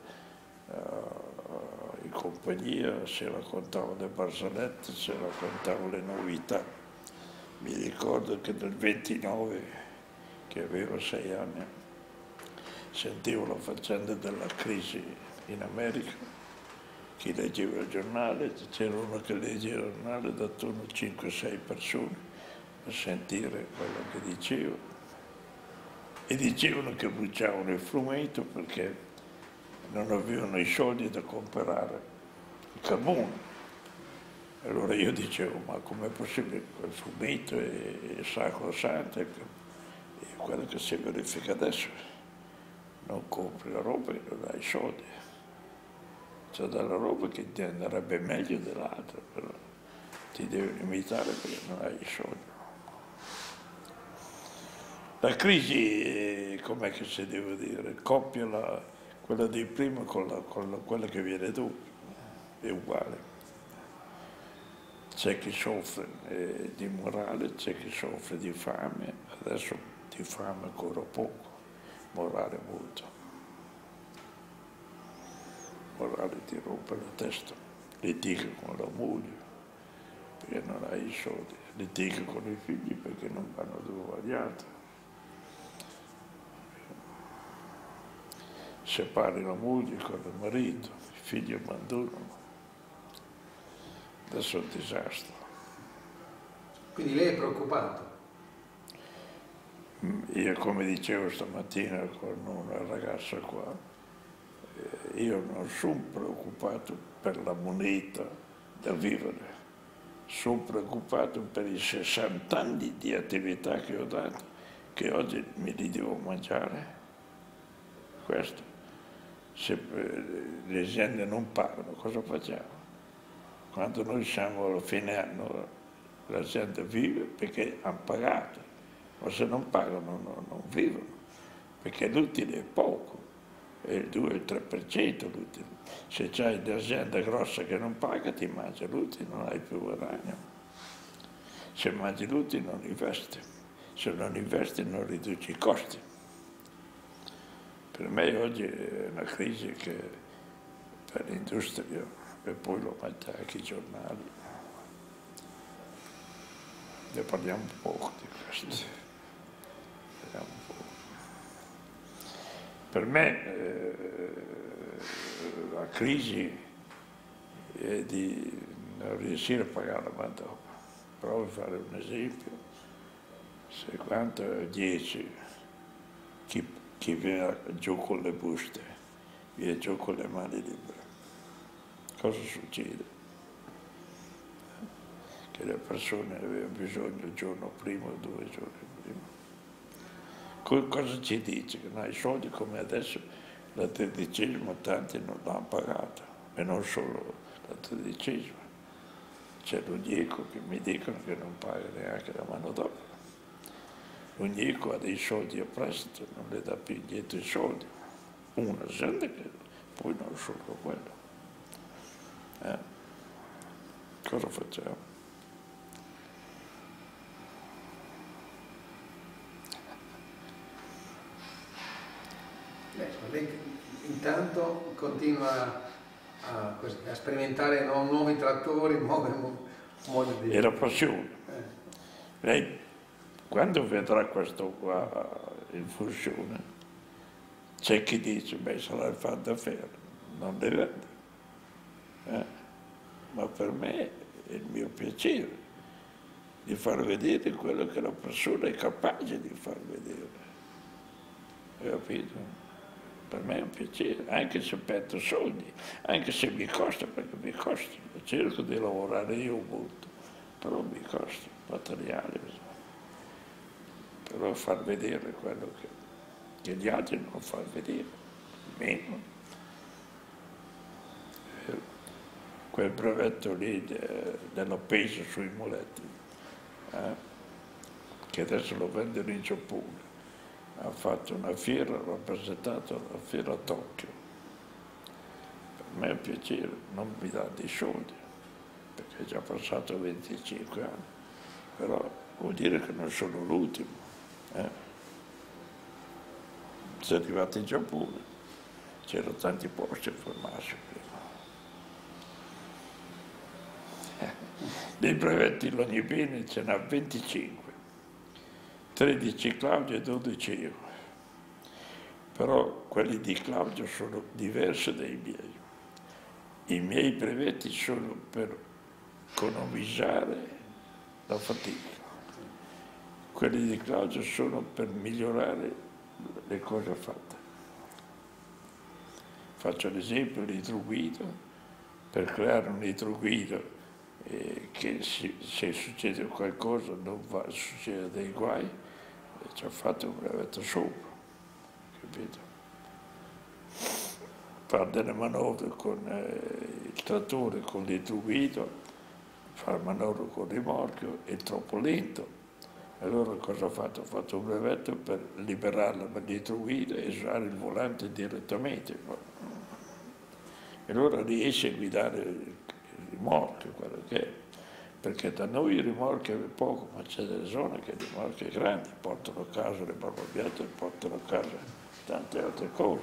in compagnia, si raccontavano le barzellette, si raccontavano le novità. Mi ricordo che nel 29, che avevo 6 anni, sentivo la faccenda della crisi in America, chi leggeva il giornale, c'era uno che leggeva il giornale da attorno a 5-6 persone, a sentire quello che dicevo e dicevano che bruciavano il frumento perché non avevano i soldi da comprare il carbone. Allora io dicevo, ma com'è possibile? Quel frumento è sacrosanto, è quello che si verifica adesso. Non compri la roba e non hai i soldi. C'è della roba che ti andrebbe meglio dell'altra, però ti devi limitare perché non hai i soldi. La crisi, com'è che si deve dire, coppia quella di prima con quella che viene dopo, è uguale. C'è chi soffre di morale, c'è chi soffre di fame, adesso di fame ancora poco, morale molto. Morale ti rompe la testa, litiga con la moglie perché non hai i soldi, litiga con i figli perché non vanno dove vogliate. Separi la moglie con il marito, i figli abbandonano. Adesso è un disastro. Quindi lei è preoccupato? Io, come dicevo stamattina con una ragazza qua, io non sono preoccupato per la moneta da vivere, sono preoccupato per i 60 anni di attività che ho dato, che oggi me li devo mangiare. Questo. Se le aziende non pagano, cosa facciamo? Quando noi siamo alla fine anno, l'azienda vive perché hanno pagato, ma se non pagano non vivono, perché l'utile è poco. è il 2 o il 3% l'utile. Se c'hai un'azienda grossa che non paga, ti mangia l'utile, non hai più guadagno. Se mangi l'utile non investi, se non investi non riduci i costi. Per me oggi è una crisi che per l'industria, e poi lo mette anche i giornali, ne parliamo poco di questo. Parliamo poco. Per me la crisi è di non riuscire a pagare la manodopera. Provo a fare un esempio. Se quanto 10 chi viene giù con le buste, viene giù con le mani libere, cosa succede? Che le persone avevano bisogno il giorno prima o 2 giorni prima. Cosa ci dice? Che non hai soldi come adesso, la tredicesima tanti non l'hanno pagata, e non solo la tredicesima. C'è l'Unieco che mi dicono che non paga neanche la manodopera. L'Unieco ha dei soldi a prestito, non le dà più indietro i soldi. Un'azienda che poi non solo quello. Cosa facciamo? Lei intanto continua a sperimentare nuovi trattori, nuovi modi di... È la passione. Lei, quando vedrà questo qua in funzione, c'è chi dice, beh, sarà il fantaferro, non deve vende. Ma per me è il mio piacere di far vedere quello che la persona è capace di far vedere. Hai capito? Per me è un piacere, anche se perdo soldi, anche se mi costa, perché mi costa. Cerco di lavorare io molto, però mi costa, materiale. Però far vedere quello che gli altri non fanno vedere, meno. Quel brevetto lì della peso sui muletti, che adesso lo vendono in Giappone. Ha fatto una fiera, ha rappresentato la fiera a Tokyo. Per me è un piacere, non mi dà dei soldi, perché è già passato 25 anni, però vuol dire che non sono l'ultimo. Se arrivate in Giappone, c'erano tanti posti a formarsi prima. Dei brevetti in ogni bene ce n'ha 25. 13 Claudio e 12 io. Però quelli di Claudio sono diversi dai miei. I miei brevetti sono per economizzare la fatica. Quelli di Claudio sono per migliorare le cose fatte. Faccio l'esempio dell'idroguido, per creare un idroguido che se succede qualcosa non va a succedere dei guai, ci ha fatto un brevetto sopra, capito? Fare delle manovre con il trattore, con l'idroguido, fare manovre con il rimorchio è troppo lento. Allora cosa ho fatto? Ho fatto un brevetto per liberarla dall'idroguido e usare il volante direttamente. E allora riesce a guidare il rimorchio, quello che è. Perché da noi il rimorchio è poco, ma c'è delle zone che i rimorchi grandi portano a casa le barbabiette, portano a casa tante altre cose.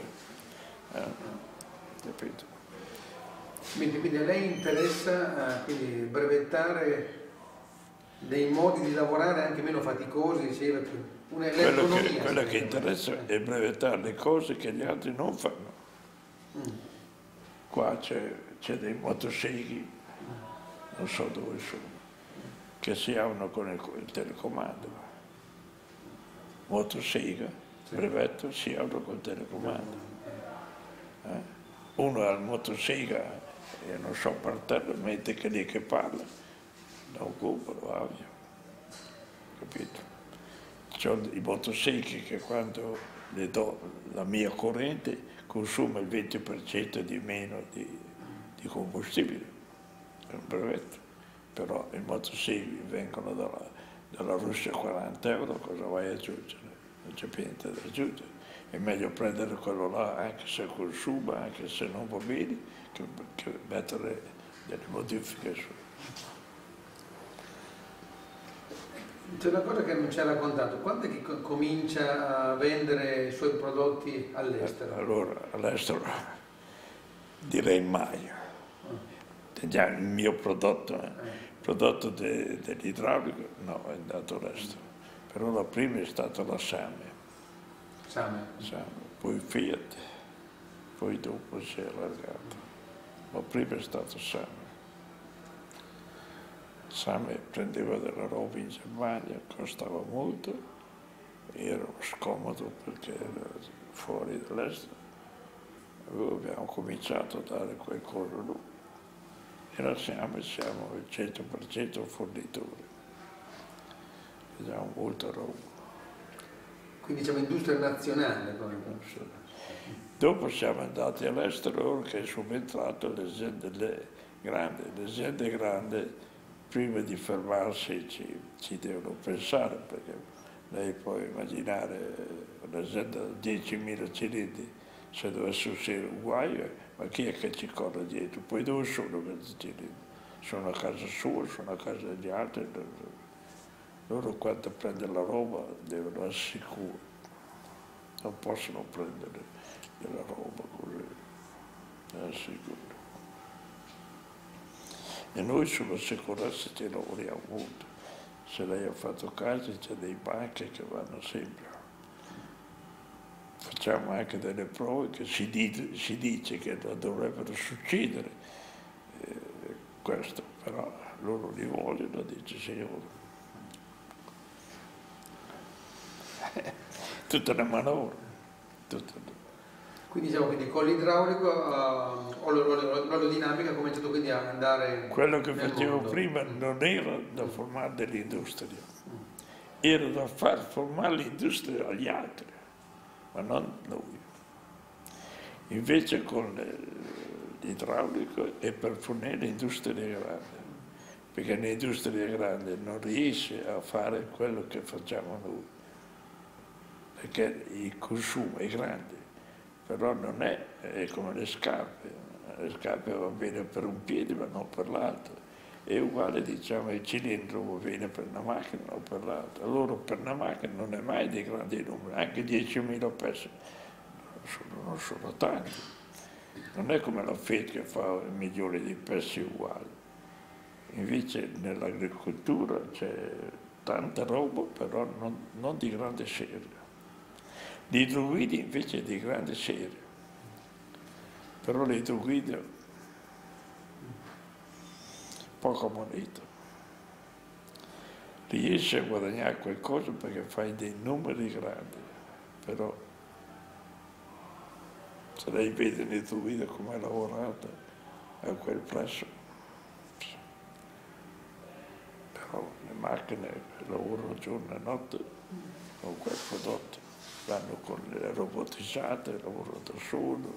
Capito? Quindi a lei interessa quindi brevettare dei modi di lavorare anche meno faticosi, diceva più. Quello che interessa è brevettare le cose che gli altri non fanno. Qua c'è dei motoseghi, non so dove sono, che si hanno con il telecomando. Motosega, brevetto, si hanno col telecomando. Uno ha il motosega e non so per terra, mette che lì che parla, da un cubo lo avvia. Capito? C'ho i motoseghi che quando le do la mia corrente consuma il 20% di meno di combustibile, è un brevetto. Però i motoseghi vengono dalla Russia a 40 euro, cosa vai a aggiungere? Non c'è più niente da aggiungere. è meglio prendere quello là, anche se consuma, anche se non va bene, che mettere delle modifiche su. C'è una cosa che non ci ha raccontato, quando è che comincia a vendere i suoi prodotti all'estero? Allora, all'estero direi mai. Già il mio prodotto, il prodotto dell'idraulico, no, è andato all'estero. Però la prima è stata la Same, poi Fiat, poi dopo si è allargato. Ma prima è stato Same. Same prendeva della roba in Germania, costava molto, era scomodo perché era fuori dall'estero. Abbiamo cominciato a dare qualcosa lì. E la siamo il 100% fornitore. Abbiamo molta roba. Quindi diciamo industria nazionale. Dopo siamo andati all'estero che è subentrato le aziende grandi. Le aziende grandi, prima di fermarsi, ci devono pensare, perché lei può immaginare un'azienda da 10.000 cilindri, se dovesse uscire un guaio, ma chi è che ci corre dietro? Poi dove sono questi cilindri? Sono a casa sua, sono a casa degli altri. Loro quando prendono la roba devono essere sicuri, non possono prendere della roba così, è sicuro. E noi sulla sicurezza ci lavoriamo molto. Se lei ha fatto caso c'è dei banchi che vanno sempre. Facciamo anche delle prove che si dice che non dovrebbero succedere questo, però loro li vogliono, dice signore. Tutta una manovra. Quindi diciamo che con l'idraulico o l'olodinamica ha cominciato quindi a andare. Quello che facevo prima non era da formare dell'industria, era da far formare l'industria agli altri, ma non noi. Invece con l'idraulico è per fornire l'industria grande, perché l'industria grande non riesce a fare quello che facciamo noi, perché il consumo è grande, però non è come le scarpe va bene per un piede ma non per l'altro, è uguale diciamo il cilindro va bene per una macchina o per l'altra, allora per una macchina non è mai di grandi numeri, anche 10.000 pezzi non sono tanti, non è come la Fiat che fa milioni di pezzi uguali, invece nell'agricoltura c'è tanta roba però non di grande serie. L'idroguida invece è di grande serie, però l'idroguida poca moneta. Riesce a guadagnare qualcosa perché fai dei numeri grandi, però se lei vede l'idroguida come è lavorata a quel prezzo, però le macchine lavorano giorno e notte con quel prodotto. Vanno con le robotizzate, lavorano da solo.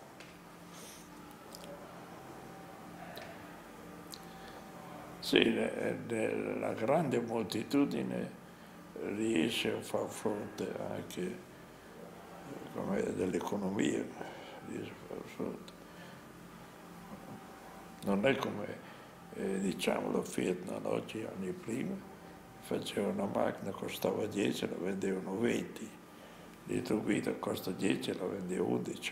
Sì, la grande moltitudine riesce a far fronte anche dell'economia, riesce a far fronte. Non è come diciamo la Fiat oggi, anni prima, faceva una macchina, costava 10, la vendevano 20. L'idroguida costa 10 e la vende 11.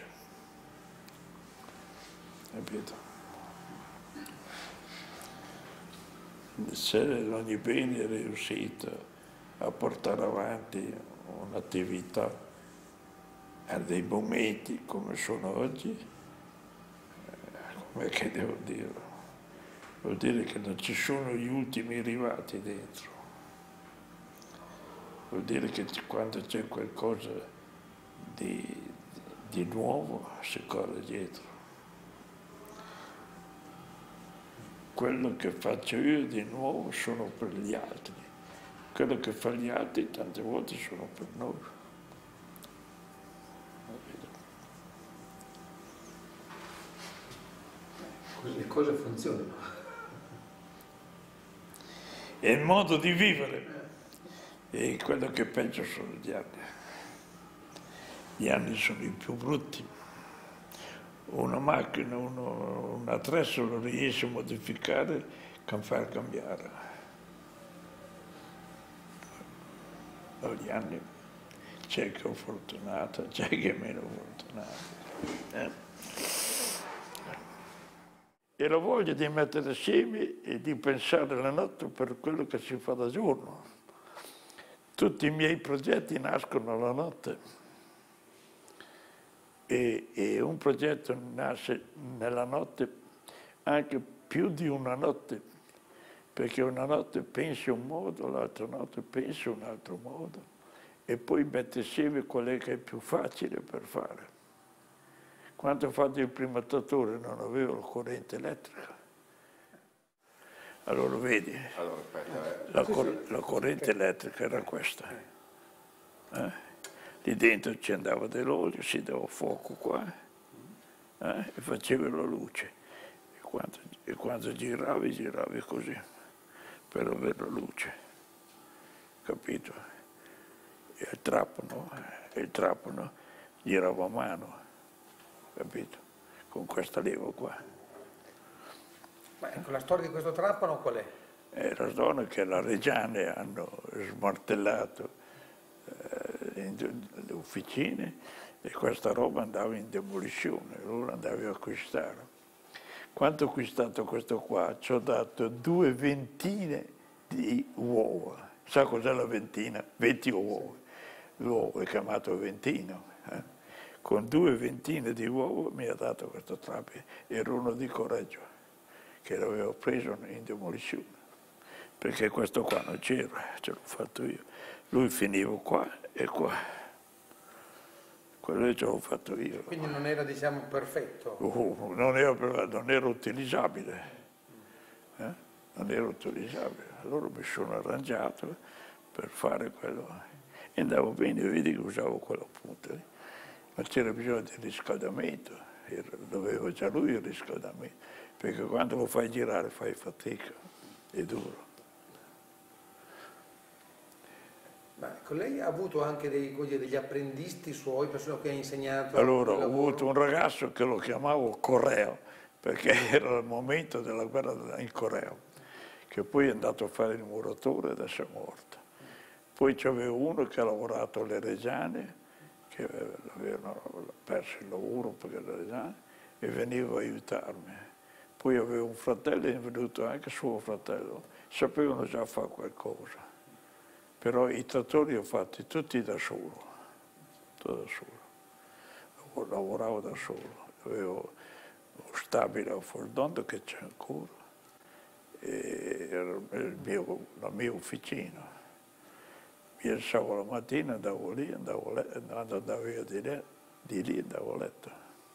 Capito? Se l'Ogni Bene è riuscito a portare avanti un'attività a dei momenti come sono oggi, come che devo dire? Vuol dire che non ci sono gli ultimi arrivati dentro. Vuol dire che quando c'è qualcosa di nuovo si corre dietro. Quello che faccio io di nuovo sono per gli altri. Quello che fanno gli altri tante volte sono per noi. Le cose funzionano. È il modo di vivere. E quello che peggio sono gli altri. Gli anni sono i più brutti. Una macchina, un attrezzo lo riesce a modificare, che far cambiare. Negli anni c'è chi è fortunato, c'è chi è meno fortunato. E la voglia di mettere assieme e di pensare la notte per quello che si fa da giorno. Tutti i miei progetti nascono la notte. E un progetto nasce nella notte, anche più di una notte, perché una notte pensi un modo, l'altra notte pensi un altro modo, e poi metti insieme quello che è più facile per fare. Quando ho fatto il primo attatore non avevo la corrente elettrica. Allora vedi, la corrente elettrica era questa. Lì dentro ci andava dell'olio, si dava fuoco qua e faceva la luce. E quando giravi così per avere la luce, capito? E il trapano girava a mano, capito? Con questa leva qua. Ma ecco, la storia di questo trapano qual è? È la storia che la Reggiane hanno smartellato le officine e questa roba andava in demolizione, allora andavi a acquistare. Quando ho acquistato questo qua ci ho dato 2 ventine di uova. Sa cos'è la ventina? 20 uova. L'uovo è chiamato ventino. Con 2 ventine di uova mi ha dato questo trapano. Era uno di Correggio, che l'avevo preso in demolizione, perché questo qua non c'era, ce l'ho fatto io. Lui finiva qua e qua. Quello ce l'ho fatto io. Quindi non era, diciamo, perfetto? Non era utilizzabile. Non era utilizzabile. Allora mi sono arrangiato per fare quello. E andavo bene, vedi che usavo quello appunto. Ma c'era bisogno di riscaldamento. Doveva già lui il riscaldamento. Perché quando lo fai girare fai fatica. È duro. Ma ecco, lei ha avuto anche degli apprendisti suoi, persone che ha insegnato? Allora, ho avuto un ragazzo che lo chiamavo Correo, perché era il momento della guerra in Corea, che poi è andato a fare il muratore e adesso è morto. Poi c'avevo uno che ha lavorato alle Reggiane, che avevano perso il lavoro perché le Reggiane, e veniva a aiutarmi. Poi avevo un fratello, è venuto anche suo fratello, sapevano già fare qualcosa. Però i trattori li ho fatti tutti da solo, tutto da solo. Lavoravo da solo, avevo uno stabile a Fordondo che c'è ancora, e era la mia officina. Mi alzavo la mattina, andavo lì, andavo via di lì andavo a letto.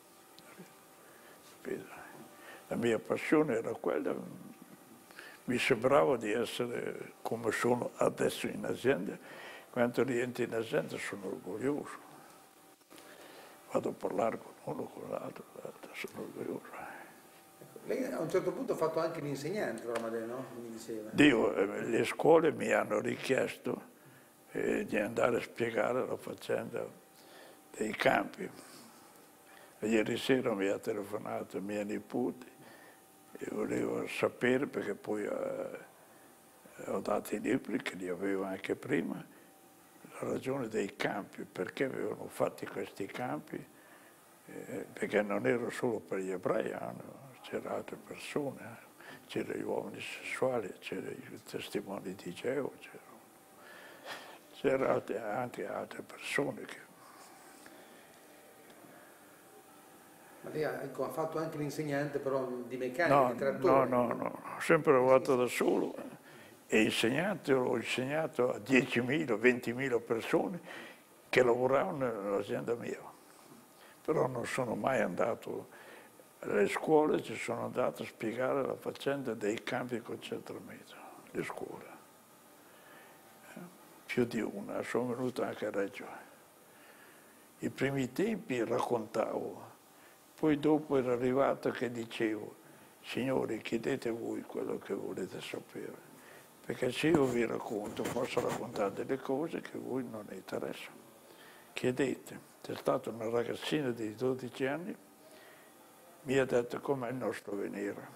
La mia passione era quella. Mi sembrava di essere come sono adesso in azienda. Quando rientro in azienda sono orgoglioso. Vado a parlare con uno, con l'altro, sono orgoglioso. Lei a un certo punto ha fatto anche l'insegnante, Ramadè, no? Mi diceva. Le scuole mi hanno richiesto di andare a spiegare la faccenda dei campi. Ieri sera mi ha telefonato mia nipote e volevo sapere, perché poi ho dato i libri che li avevo anche prima, la ragione dei campi, perché avevano fatti questi campi, perché non era solo per gli ebrei, c'erano altre persone, c'erano gli uomini sessuali, c'erano i testimoni di Geo, c'erano anche altre persone che... Ma lei ha fatto anche l'insegnante però di meccanica, di trattore? No, ho sempre lavorato da solo e ho insegnato a 10.000, 20.000 persone che lavoravano nell'azienda mia. Però non sono mai andato alle scuole, ci sono andato a spiegare la faccenda dei campi di concentramento, le scuole. Più di una, sono venuto anche a Reggio. I primi tempi raccontavo. Poi dopo era arrivato che dicevo, signori, chiedete voi quello che volete sapere, perché se io vi racconto, posso raccontare delle cose che a voi non interessano. Chiedete. C'è stata una ragazzina di 12 anni, mi ha detto com'è il nostro venire.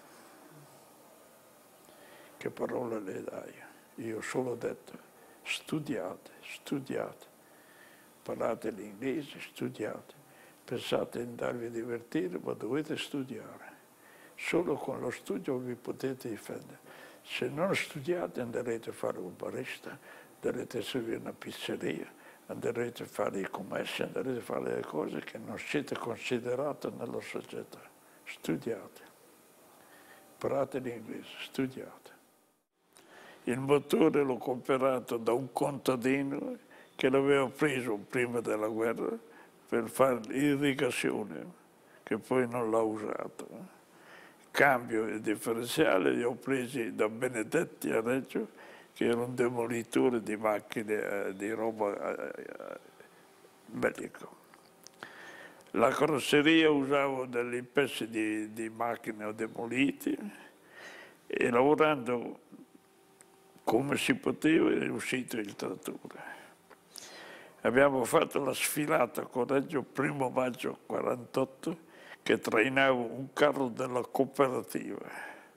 Che parola le dai? Io ho solo detto studiate, studiate, parlate l'inglese, studiate, pensate di andarvi a divertire, ma dovete studiare. Solo con lo studio vi potete difendere. Se non studiate andrete a fare un barista, andrete a servire una pizzeria, andrete a fare i commessi, andrete a fare le cose che non siete considerate nella società. Studiate, imparate l'inglese, studiate. Il motore l'ho comprato da un contadino che l'aveva preso prima della guerra per fare l'irrigazione, che poi non l'ha usato. Cambio e differenziale li ho presi da Benedetti a Reggio, che era un demolitore di macchine, di roba bellico. La carrozzeria usavo dei pezzi di macchine demoliti e lavorando come si poteva è uscito il trattore. Abbiamo fatto la sfilata a Correggio 1° maggio 48 che trainavo un carro della cooperativa.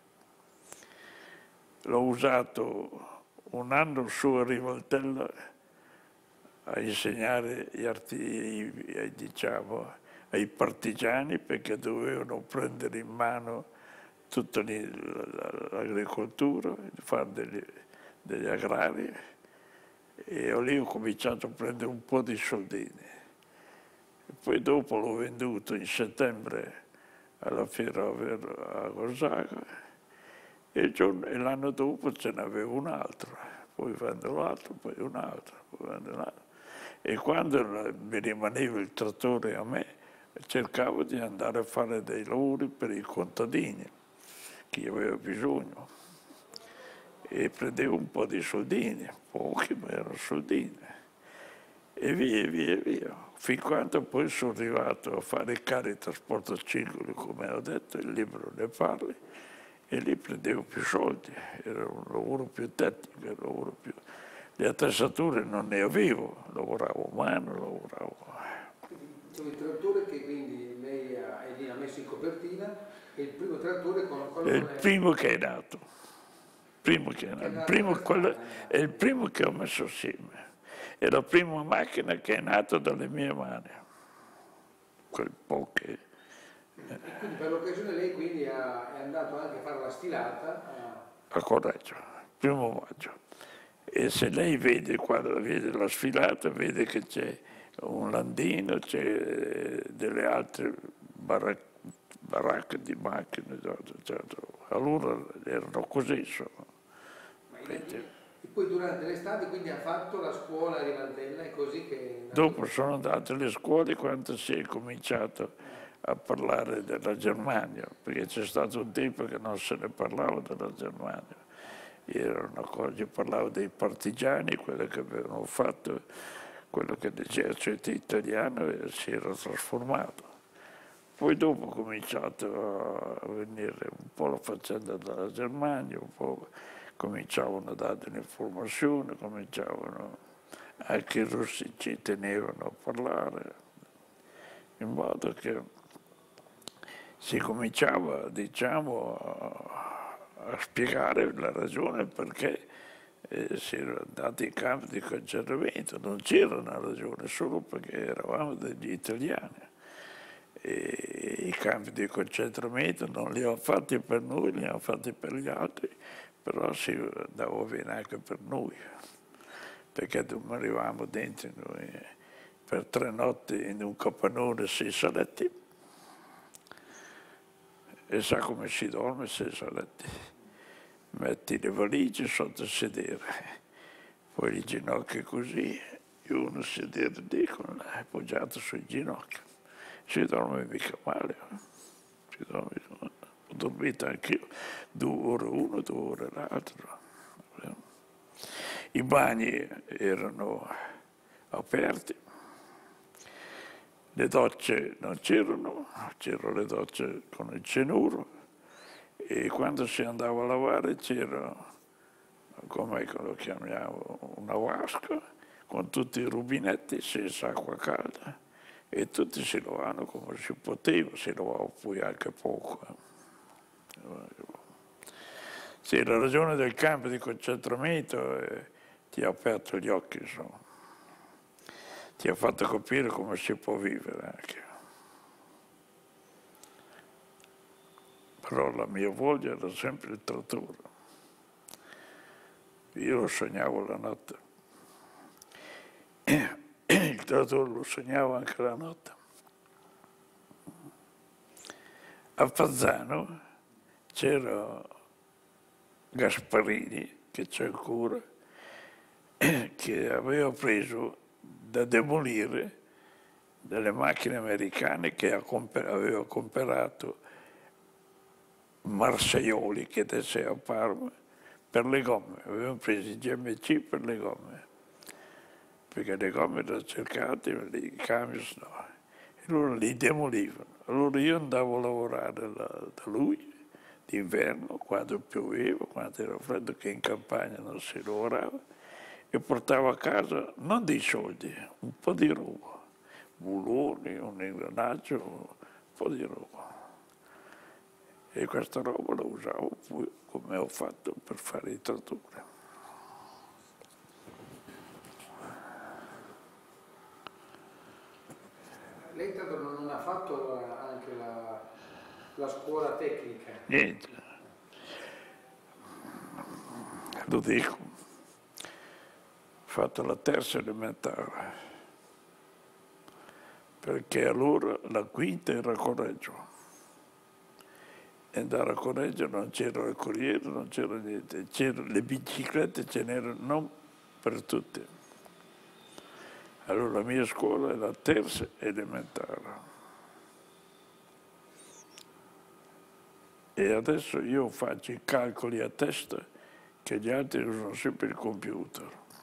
L'ho usato un anno su a Rivoltella a insegnare diciamo, ai partigiani perché dovevano prendere in mano tutta l'agricoltura, fare degli agrari, e lì ho cominciato a prendere un po' di soldini. E poi dopo l'ho venduto in settembre alla fiera a Gonzaga e l'anno dopo ce n'avevo un altro, poi vendo l'altro, poi un altro, poi vendo un altro. E quando mi rimaneva il trattore a me, cercavo di andare a fare dei lavori per i contadini, chi aveva bisogno. E prendevo un po' di soldini, pochi ma erano soldini, e via, via, via, fin quando poi sono arrivato a fare il Caritas Portacingoli, come ho detto, il libro ne parli, e lì prendevo più soldi, era un lavoro più tecnico, un lavoro più... Le attrezzature non ne avevo, lavoravo a mano, lavoravo... C'è un trattore che quindi lei ha messo in copertina, è il primo trattore con È il primo che è nato. È il primo che ho messo assieme. È la prima macchina che è nata dalle mie mani. Quel po' che... E quindi per l'occasione lei quindi è andato anche a fare la sfilata? A Correggio, 1° maggio. E se lei vede, quando vede la sfilata, vede che c'è un landino, c'è delle altre baracche di macchine, allora erano così, insomma. E poi durante l'estate quindi ha fatto la scuola a Rivaltella, è così che... Dopo sono andato alle scuole quando si è cominciato a parlare della Germania, perché c'è stato un tempo che non se ne parlava della Germania. Era una cosa, io parlavo dei partigiani, quello che avevano fatto, quello che l'esercito italiano si era trasformato. Poi dopo ho cominciato a venire un po' la faccenda della Germania, un po' cominciavano a dare l'informazione, anche i russi ci tenevano a parlare, in modo che si cominciava, diciamo, a spiegare la ragione perché si erano andati in campo di concentramento. Non c'era una ragione, solo perché eravamo degli italiani. E i campi di concentramento non li hanno fatti per noi, li hanno fatti per gli altri, però si andava bene anche per noi, perché arrivavamo dentro noi, per 3 notti in un capannone 6 saletti, e sa come si dorme 6 saletti? Metti le valigie sotto il sedere, poi le ginocchia così, e uno sedere lì appoggiato sui ginocchi. Si dorme mica male, ho dormito anch'io, 2 ore uno, 2 ore l'altro. I bagni erano aperti, le docce non c'erano le docce con il cianuro, e quando si andava a lavare c'era, come lo chiamiamo, una vasca con tutti i rubinetti senza acqua calda, e tutti si lavavano come si poteva, si lavava poi anche poco. Sì, la ragione del campo di concentramento ti ha aperto gli occhi, insomma. Ti ha fatto capire come si può vivere anche. Però la mia voglia era sempre letteratura. Io lo sognavo la notte. Il letteratura lo sognavo anche la notte. A Fazzano c'era Gasparini, che c'è ancora, che aveva preso da demolire delle macchine americane che aveva comprato Marsaioli, che adesso è a Parma, per le gomme. Avevano preso i GMC per le gomme, perché le gomme le cercate, i camion no. E loro li demolivano. Allora io andavo a lavorare da lui d'inverno, quando pioveva, quando era freddo, che in campagna non si lavorava, e portavo a casa non dei soldi, un po' di roba, bulloni, un ingranaggio, un po' di roba. E questa roba la usavo poi come ho fatto per fare letteratura. Lei non ha fatto anche la scuola tecnica? Niente, lo dico, ho fatto la terza elementare, perché allora la quinta era a Correggio. E andare a Correggio non c'era il Corriere, non c'era niente, le biciclette ce n'erano non per tutte. Allora la mia scuola è la terza elementare. E adesso io faccio i calcoli a testa che gli altri usano sempre il computer.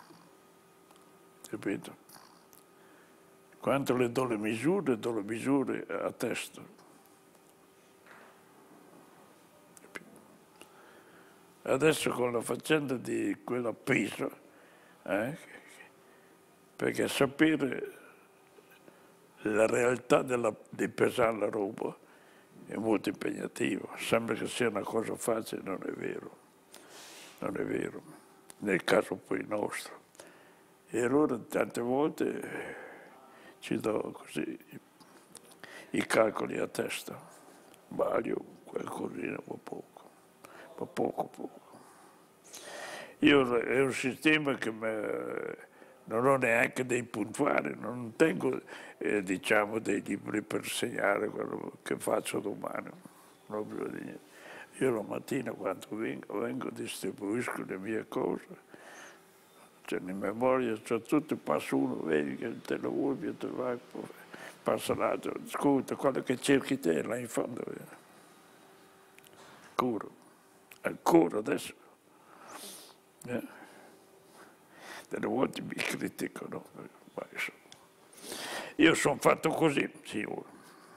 Capito? Quando le do le misure a testa. Adesso con la faccenda di quella Pisa, perché sapere la realtà di pesare la roba è molto impegnativo. Sembra che sia una cosa facile, non è vero. Non è vero, nel caso poi nostro. E allora tante volte ci do così i calcoli a testa, sbaglio qualcosina, ma poco. Io è un sistema che non ho neanche dei puntuali, non tengo diciamo dei libri per segnare quello che faccio domani, proprio di niente. Io la mattina quando vengo distribuisco le mie cose, cioè in memoria c'è tutto, passa uno, vedi che te lo vuoi, te vai, passa l'altro, ascolta, quello che cerchi te là in fondo. Ancora adesso. Delle volte mi criticano, ma io sono fatto così, sicuro.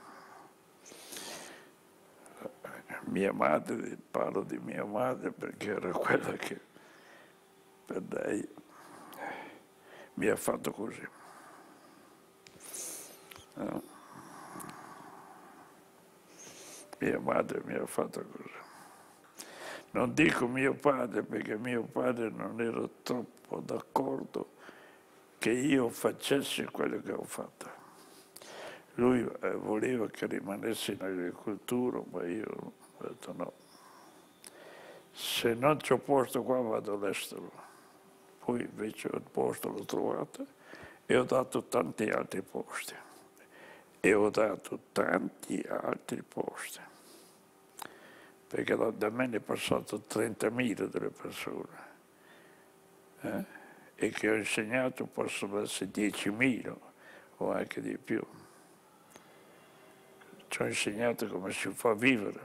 Mia madre, parlo di mia madre perché era quella che per lei mi ha fatto così. No? Mia madre mi ha fatto così. Non dico mio padre perché mio padre non era troppo d'accordo che io facessi quello che ho fatto. Lui voleva che rimanessi in agricoltura, ma io ho detto no. Se non c'ho posto qua vado all'estero. Poi invece il posto l'ho trovato e ho dato tanti altri posti. Perché da me ne è passato 30.000 delle persone. E che ho insegnato possono essere 10.000 o anche di più. Ci ho insegnato come si fa a vivere.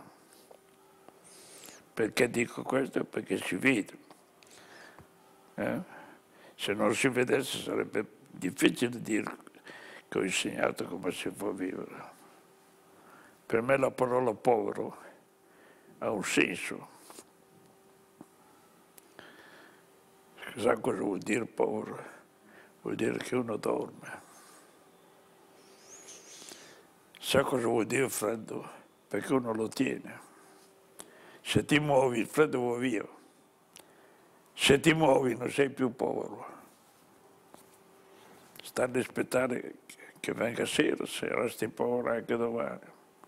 Perché dico questo? Perché si vede. Se non si vedesse sarebbe difficile dire che ho insegnato come si fa a vivere. Per me la parola povero ha un senso. Sa cosa vuol dire povero? Vuol dire che uno dorme. Sai cosa vuol dire freddo? Perché uno lo tiene. Se ti muovi il freddo va via. Se ti muovi non sei più povero. Sta ad aspettare che venga sera, se resti povero anche domani.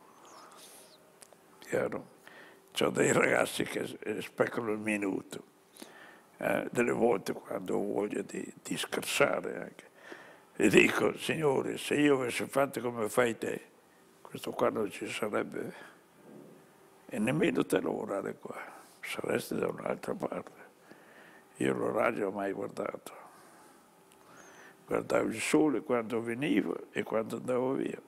Chiaro? C'ho dei ragazzi che aspettano il minuto. Delle volte quando ho voglia di scherzare anche. E dico, signore, se io avessi fatto come fai te, questo qua non ci sarebbe, e nemmeno te lavorare qua, saresti da un'altra parte. Io l'orario non ho mai guardato. Guardavo il sole quando veniva e quando andavo via.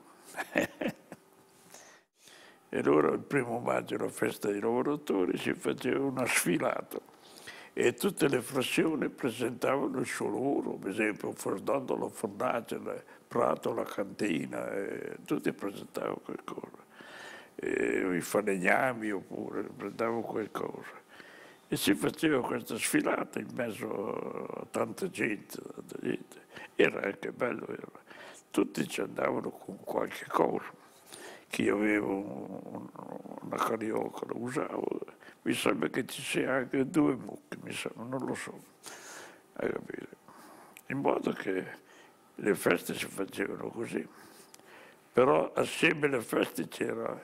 E allora il 1° maggio, la festa dei lavoratori, si faceva una sfilata e tutte le frazioni presentavano il suo lavoro, per esempio Forsdando, la fornace, Prato, la cantina, tutti presentavano qualcosa. I falegnami oppure presentavano qualcosa. E si faceva questa sfilata in mezzo a tanta gente. Era anche bello, tutti ci andavano con qualche cosa. Chi aveva una carioca la usava, mi sembra che ci sia anche 2 mucche, mi sembra, non lo so, hai capito? In modo che le feste si facevano così, però assieme alle feste c'era,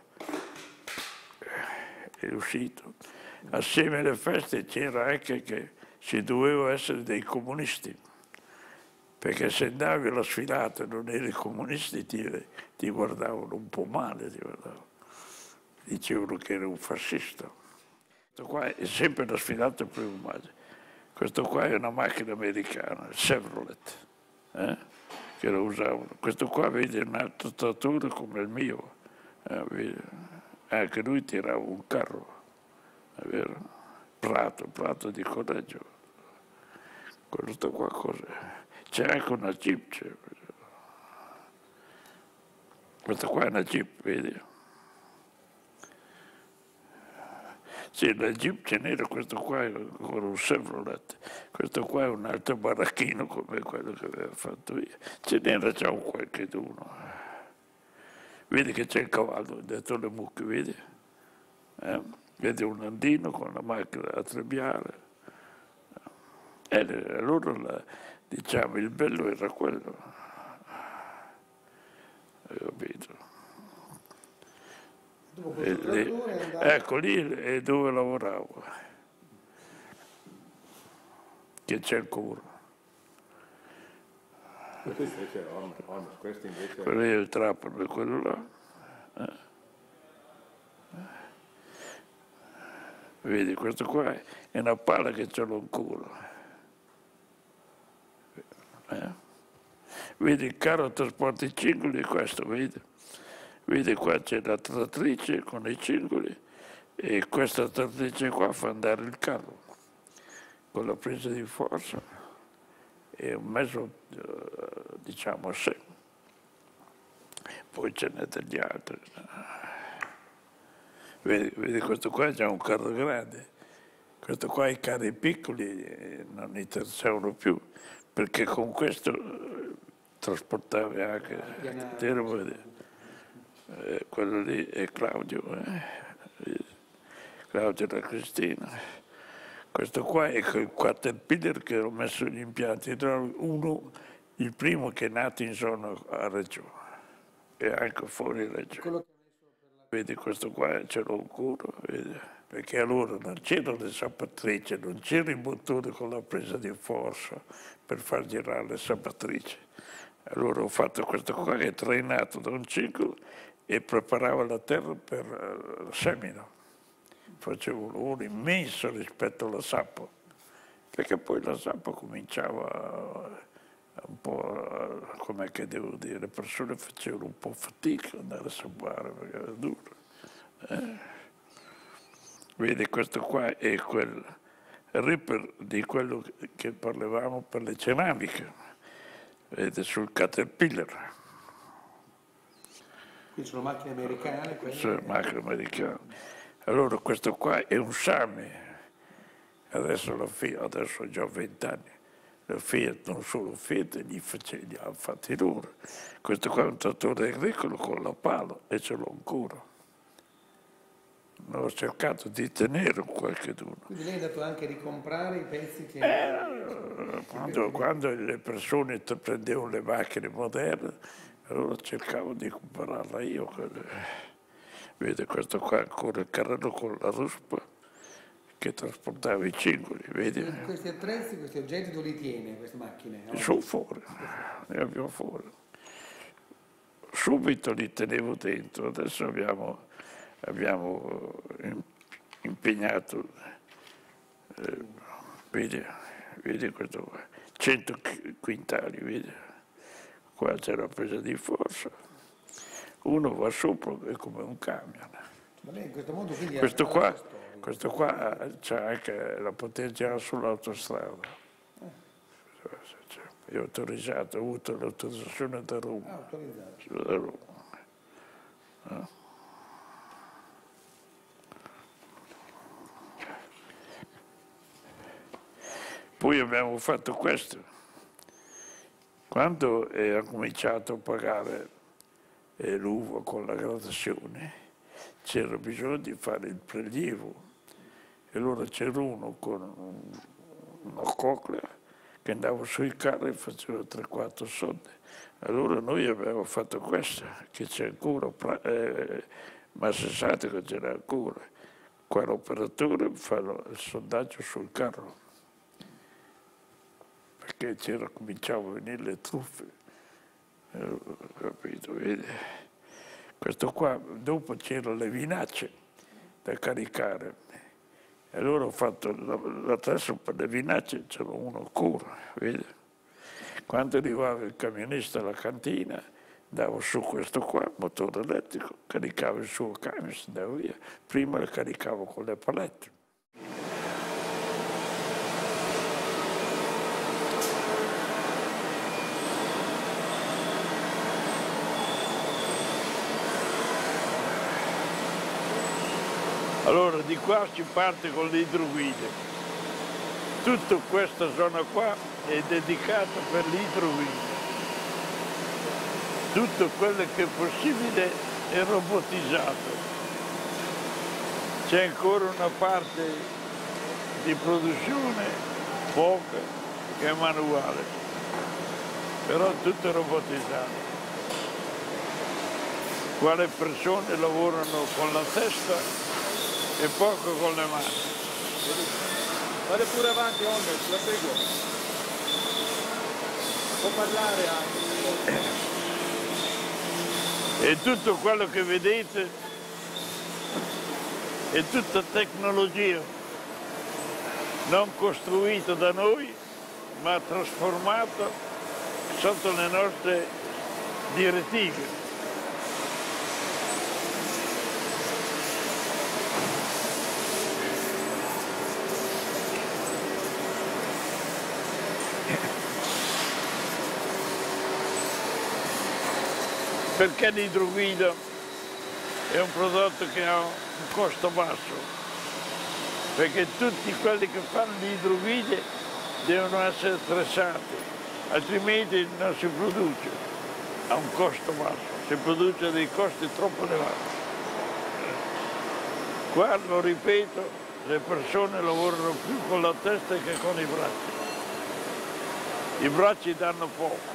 è uscito, assieme alle feste c'era anche che si doveva essere dei comunisti, perché se andavi alla sfilata e non eri comunisti ti guardavano un po' male, dicevano che eri un fascista. Questo qua è sempre la sfilata il 1° maggio. Questo qua è una macchina americana, il Chevrolet, che lo usavano. Questo qua vede una tazzatura come il mio, anche lui tirava un carro, è vero? Prato di collegio. Questo qua cos'è? C'è anche una Jeep, questa qua è una Jeep, vedi? Sì, la Jeep ce n'era, questo qua è ancora un Chevrolet, questo qua è un altro baracchino come quello che aveva fatto io, ce n'era già un qualcheduno. Vedi che c'è il cavallo dentro le mucche, vedi? Vedi un andino con la macchina a trebbiare. Allora, diciamo, il bello era quello, hai capito? Ecco, lì è dove lavoravo, che c'è il curo. Questo invece Quello è il trapano, è quello là. Vedi, questo qua è una pala che c'è un culo. Vedi il carro trasporta i cingoli, questo, vedi? Vedi qua c'è la trattrice con i cingoli e questa trattrice qua fa andare il carro con la presa di forza e un mezzo, diciamo, a sé. Poi ce n'è degli altri. Vedi, questo qua è già un carro grande. Questo qua i carri piccoli non interessavano più, perché con questo trasportavi anche, quello lì è Claudio, Claudio e la Cristina. Questo qua è il Caterpillar che ho messo gli impianti idraulici, il primo che è nato in zona a Reggio e anche fuori Reggio. Vedi, questo qua ce l'ho un culo, vedi? Perché allora non c'erano le sapatrici, non c'era il motore con la presa di forza per far girare le sapatrici. Allora ho fatto questo qua che è trainato da un ciclo e preparava la terra per la semina. Facevo un lavoro immenso rispetto alla sappa, perché poi la sappa cominciava un po', come che devo dire, le persone facevano un po' fatica ad andare a sabbare perché era duro. Vedi, questo qua è quel ripper di quello che parlavamo per le ceramiche, vedi, sul Caterpillar. Quindi sono macchine americane? Sono macchine americane. Allora questo qua è un Sami, adesso ho già 20 anni, la Fiat, non solo Fiat, li hanno fatti loro. Questo qua è un trattore agricolo con la pala e ce l'ho ancora. Ho cercato di tenere qualcheduno. Quindi lei è andato anche a ricomprare i pezzi che... Quando le persone prendevano le macchine moderne, allora cercavo di comprarla io. Vede, questo qua è ancora il carrello con la ruspa che trasportava i cingoli, vedi? Questi attrezzi, questi oggetti dove li tiene, queste macchine? No? Sono fuori, ne abbiamo fuori. Subito li tenevo dentro, adesso abbiamo impegnato, vedi questo qua, 100 quintali, vedi? Qua c'è la presa di forza, uno va sopra è come un camion. Ma lei in questo modo quindi Questo qua c'ha anche la potenza sull'autostrada. È autorizzato, ho avuto l'autorizzazione da Roma. Autorizzato. Da Roma. Poi abbiamo fatto questo. Quando ha cominciato a pagare l'uva con la gradazione, c'era bisogno di fare il prelievo. E allora c'era uno con una coclea che andava sui carri e faceva 3-4 soldi. Allora noi abbiamo fatto questo, che c'è ancora, ma se sapete che c'era ancora. Qua l'operatore fa il sondaggio sul carro, perché cominciavano a venire le truffe, capito, vedi? Questo qua, dopo c'erano le vinacce da caricare. E allora ho fatto la testa per le vinacce, c'era uno ancora, vedi? Quando arrivava il camionista alla cantina, andavo su questo qua, motore elettrico, caricavo il suo camion, si andava via. Prima le caricavo con le palette. Allora di qua si parte con l'idroguide. Tutta questa zona qua è dedicata per l'idroguide. Tutto quello che è possibile è robotizzato. C'è ancora una parte di produzione, poca, che è manuale, però tutto è robotizzato. Qua le persone lavorano con la testa e poco con le mani. Vade pure avanti, Onnes, la prego. Può parlare anche. E tutto quello che vedete è tutta tecnologia, non costruita da noi, ma trasformata sotto le nostre direttive. Perché l'idroguida è un prodotto che ha un costo basso? Perché tutti quelli che fanno l'idroguide devono essere attrezzati, altrimenti non si produce. Ha un costo basso, si produce a dei costi troppo elevati. Qua, lo ripeto, le persone lavorano più con la testa che con i bracci. I bracci danno poco.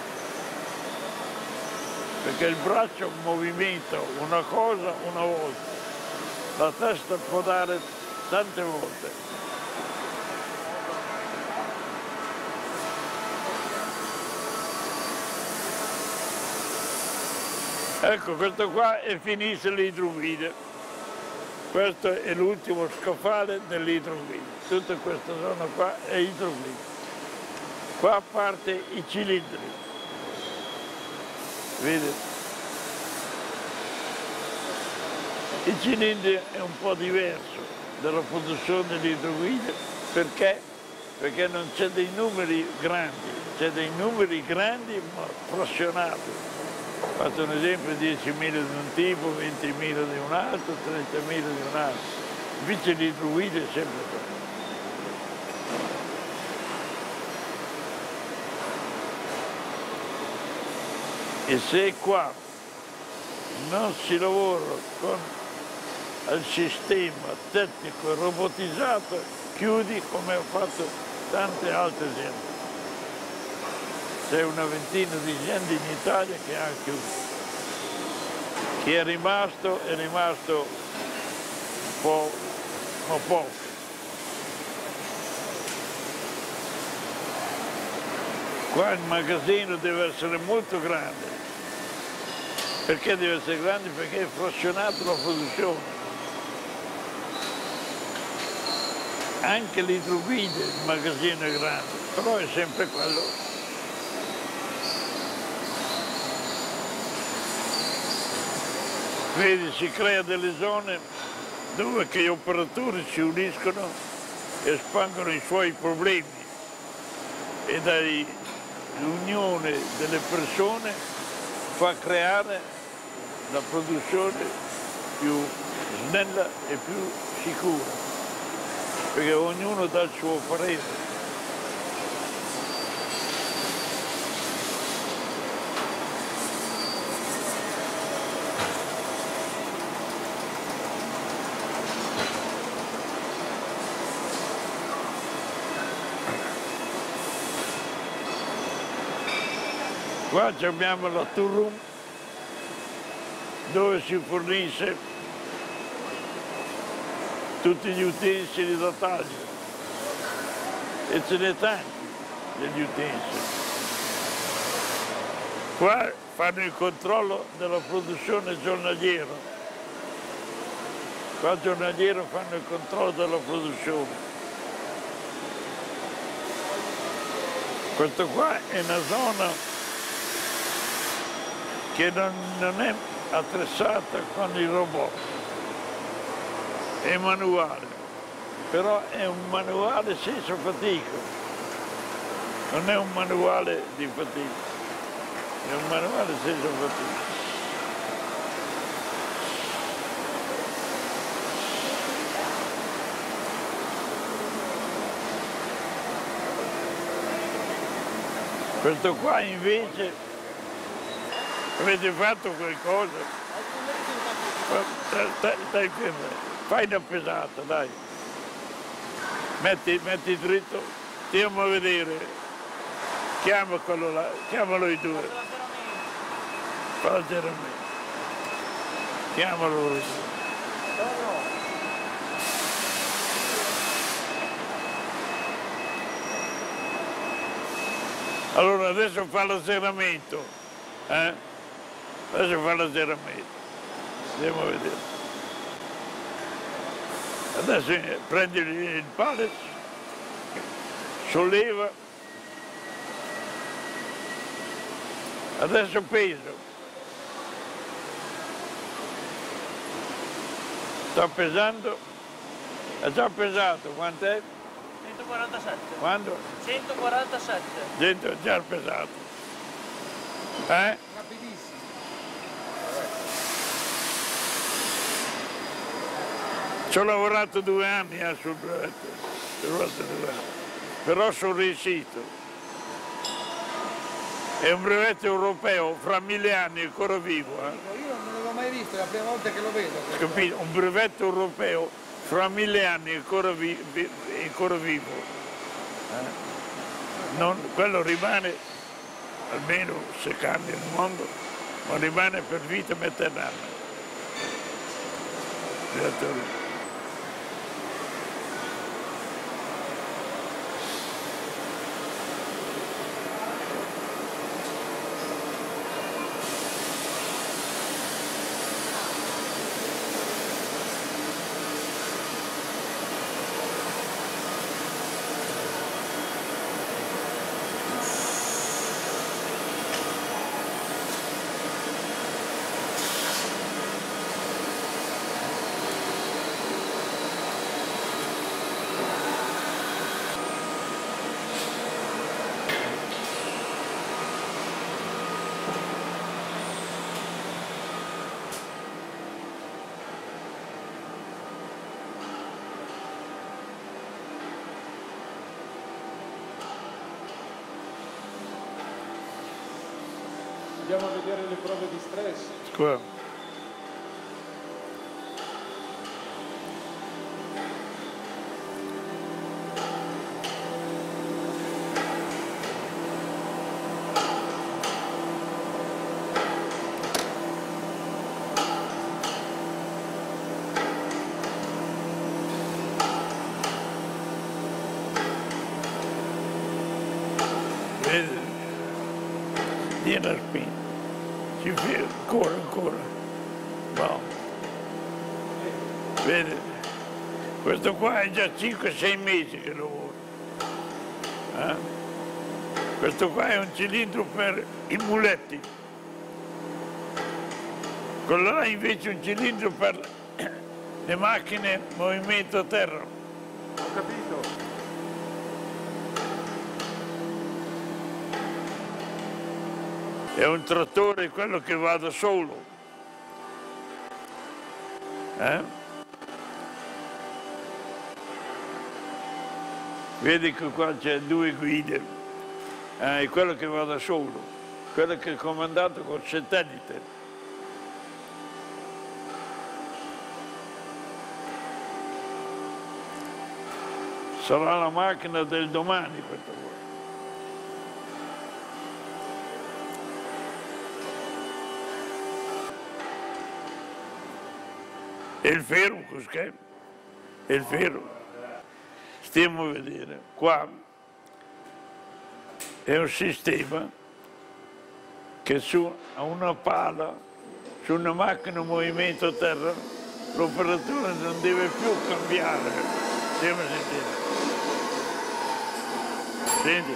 Perché il braccio movimenta una cosa una volta, la testa può dare tante volte. Ecco, questo qua è finisce l'idroguide. Questo è l'ultimo scaffale dell'idroguide. Tutta questa zona qua è idroguide. Qua parte i cilindri. Vedete? Il cilindro è un po' diverso dalla produzione dell'idroguide perché non c'è dei numeri grandi, c'è dei numeri grandi ma frazionati. Faccio un esempio, 10.000 di un tipo, 20.000 di un altro, 30.000 di un altro. Invece l'idroguide è sempre così. E se qua non si lavora con il sistema tecnico robotizzato, chiudi come ha fatto tante altre aziende. C'è una ventina di aziende in Italia che hanno chiuso. Chi è rimasto un po', ma poco. Qua il magazzino deve essere molto grande. Perché deve essere grande? Perché è frazionato la produzione. Anche l'idrovide, il magazzino è grande, però è sempre quello. Vedi, si crea delle zone dove che gli operatori si uniscono e espandono i suoi problemi e dall'unione delle persone fa creare la produzione più snella e più sicura, perché ognuno dà il suo parere. Qua abbiamo la Turrum, dove si fornisce tutti gli utensili da taglio, e ce n'è tanti degli utensili. Qua fanno il controllo della produzione giornaliera. Qua giornaliero fanno il controllo della produzione. Questo qua è una zona che non è attrezzata con il robot, è manuale, però è un manuale senza fatica, non è un manuale di fatica, è un manuale senza fatica. Questo qua invece avete fatto qualcosa? Stai fermo, fai una pesata, dai. Metti dritto, andiamo a vedere. Chiama quello là, chiamalo i due. Fa l'azzeramento. Chiamalo i due. Allora adesso fa l'azzeramento. Adesso fa l'azzeramento, andiamo a vedere. Adesso prendi il pallet, solleva, adesso peso. Sta pesando, è già pesato, quant'è? 147. Quando? 147. Già pesato. Rapidissimo. Ci ho lavorato 2 anni sul brevetto, però sono riuscito. È un brevetto europeo, fra 1000 anni è ancora vivo. Io non l'avevo mai visto, è la prima volta che lo vedo. Capito? Un brevetto europeo, fra 1000 anni è ancora vivo. Quello rimane, almeno se cambia il mondo, ma rimane per vita eternale. Andiamo a vedere le prove di stress. Qua. Vedi? Viene a spinta. Si ferma, ancora. No. Vedi? Questo qua è già 5-6 mesi che lavora. Questo qua è un cilindro per i muletti. Quello là invece è un cilindro per le macchine movimento a terra. Ho capito. È un trattore quello che va da solo. Vedi che qua c'è 2 guide. È quello che va da solo, quello che è comandato col satellite. Sarà la macchina del domani questa qua. E il ferro, cos'è? E il ferro. Stiamo a vedere. Qua è un sistema che su una pala, su una macchina in movimento a terra, l'operatore non deve più cambiare. Stiamo a sentire. Senti.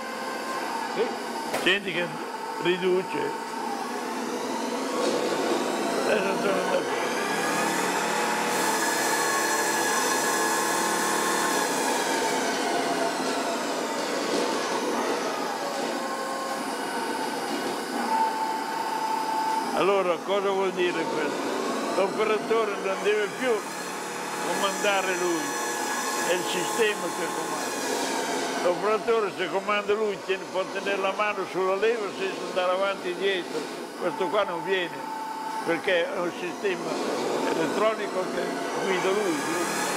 Senti che riduce. Adesso torno da qui. Allora, cosa vuol dire questo? L'operatore non deve più comandare lui, è il sistema che comanda. L'operatore, se comanda lui, può tenere la mano sulla leva senza andare avanti e dietro. Questo qua non viene, perché è un sistema elettronico che guida lui.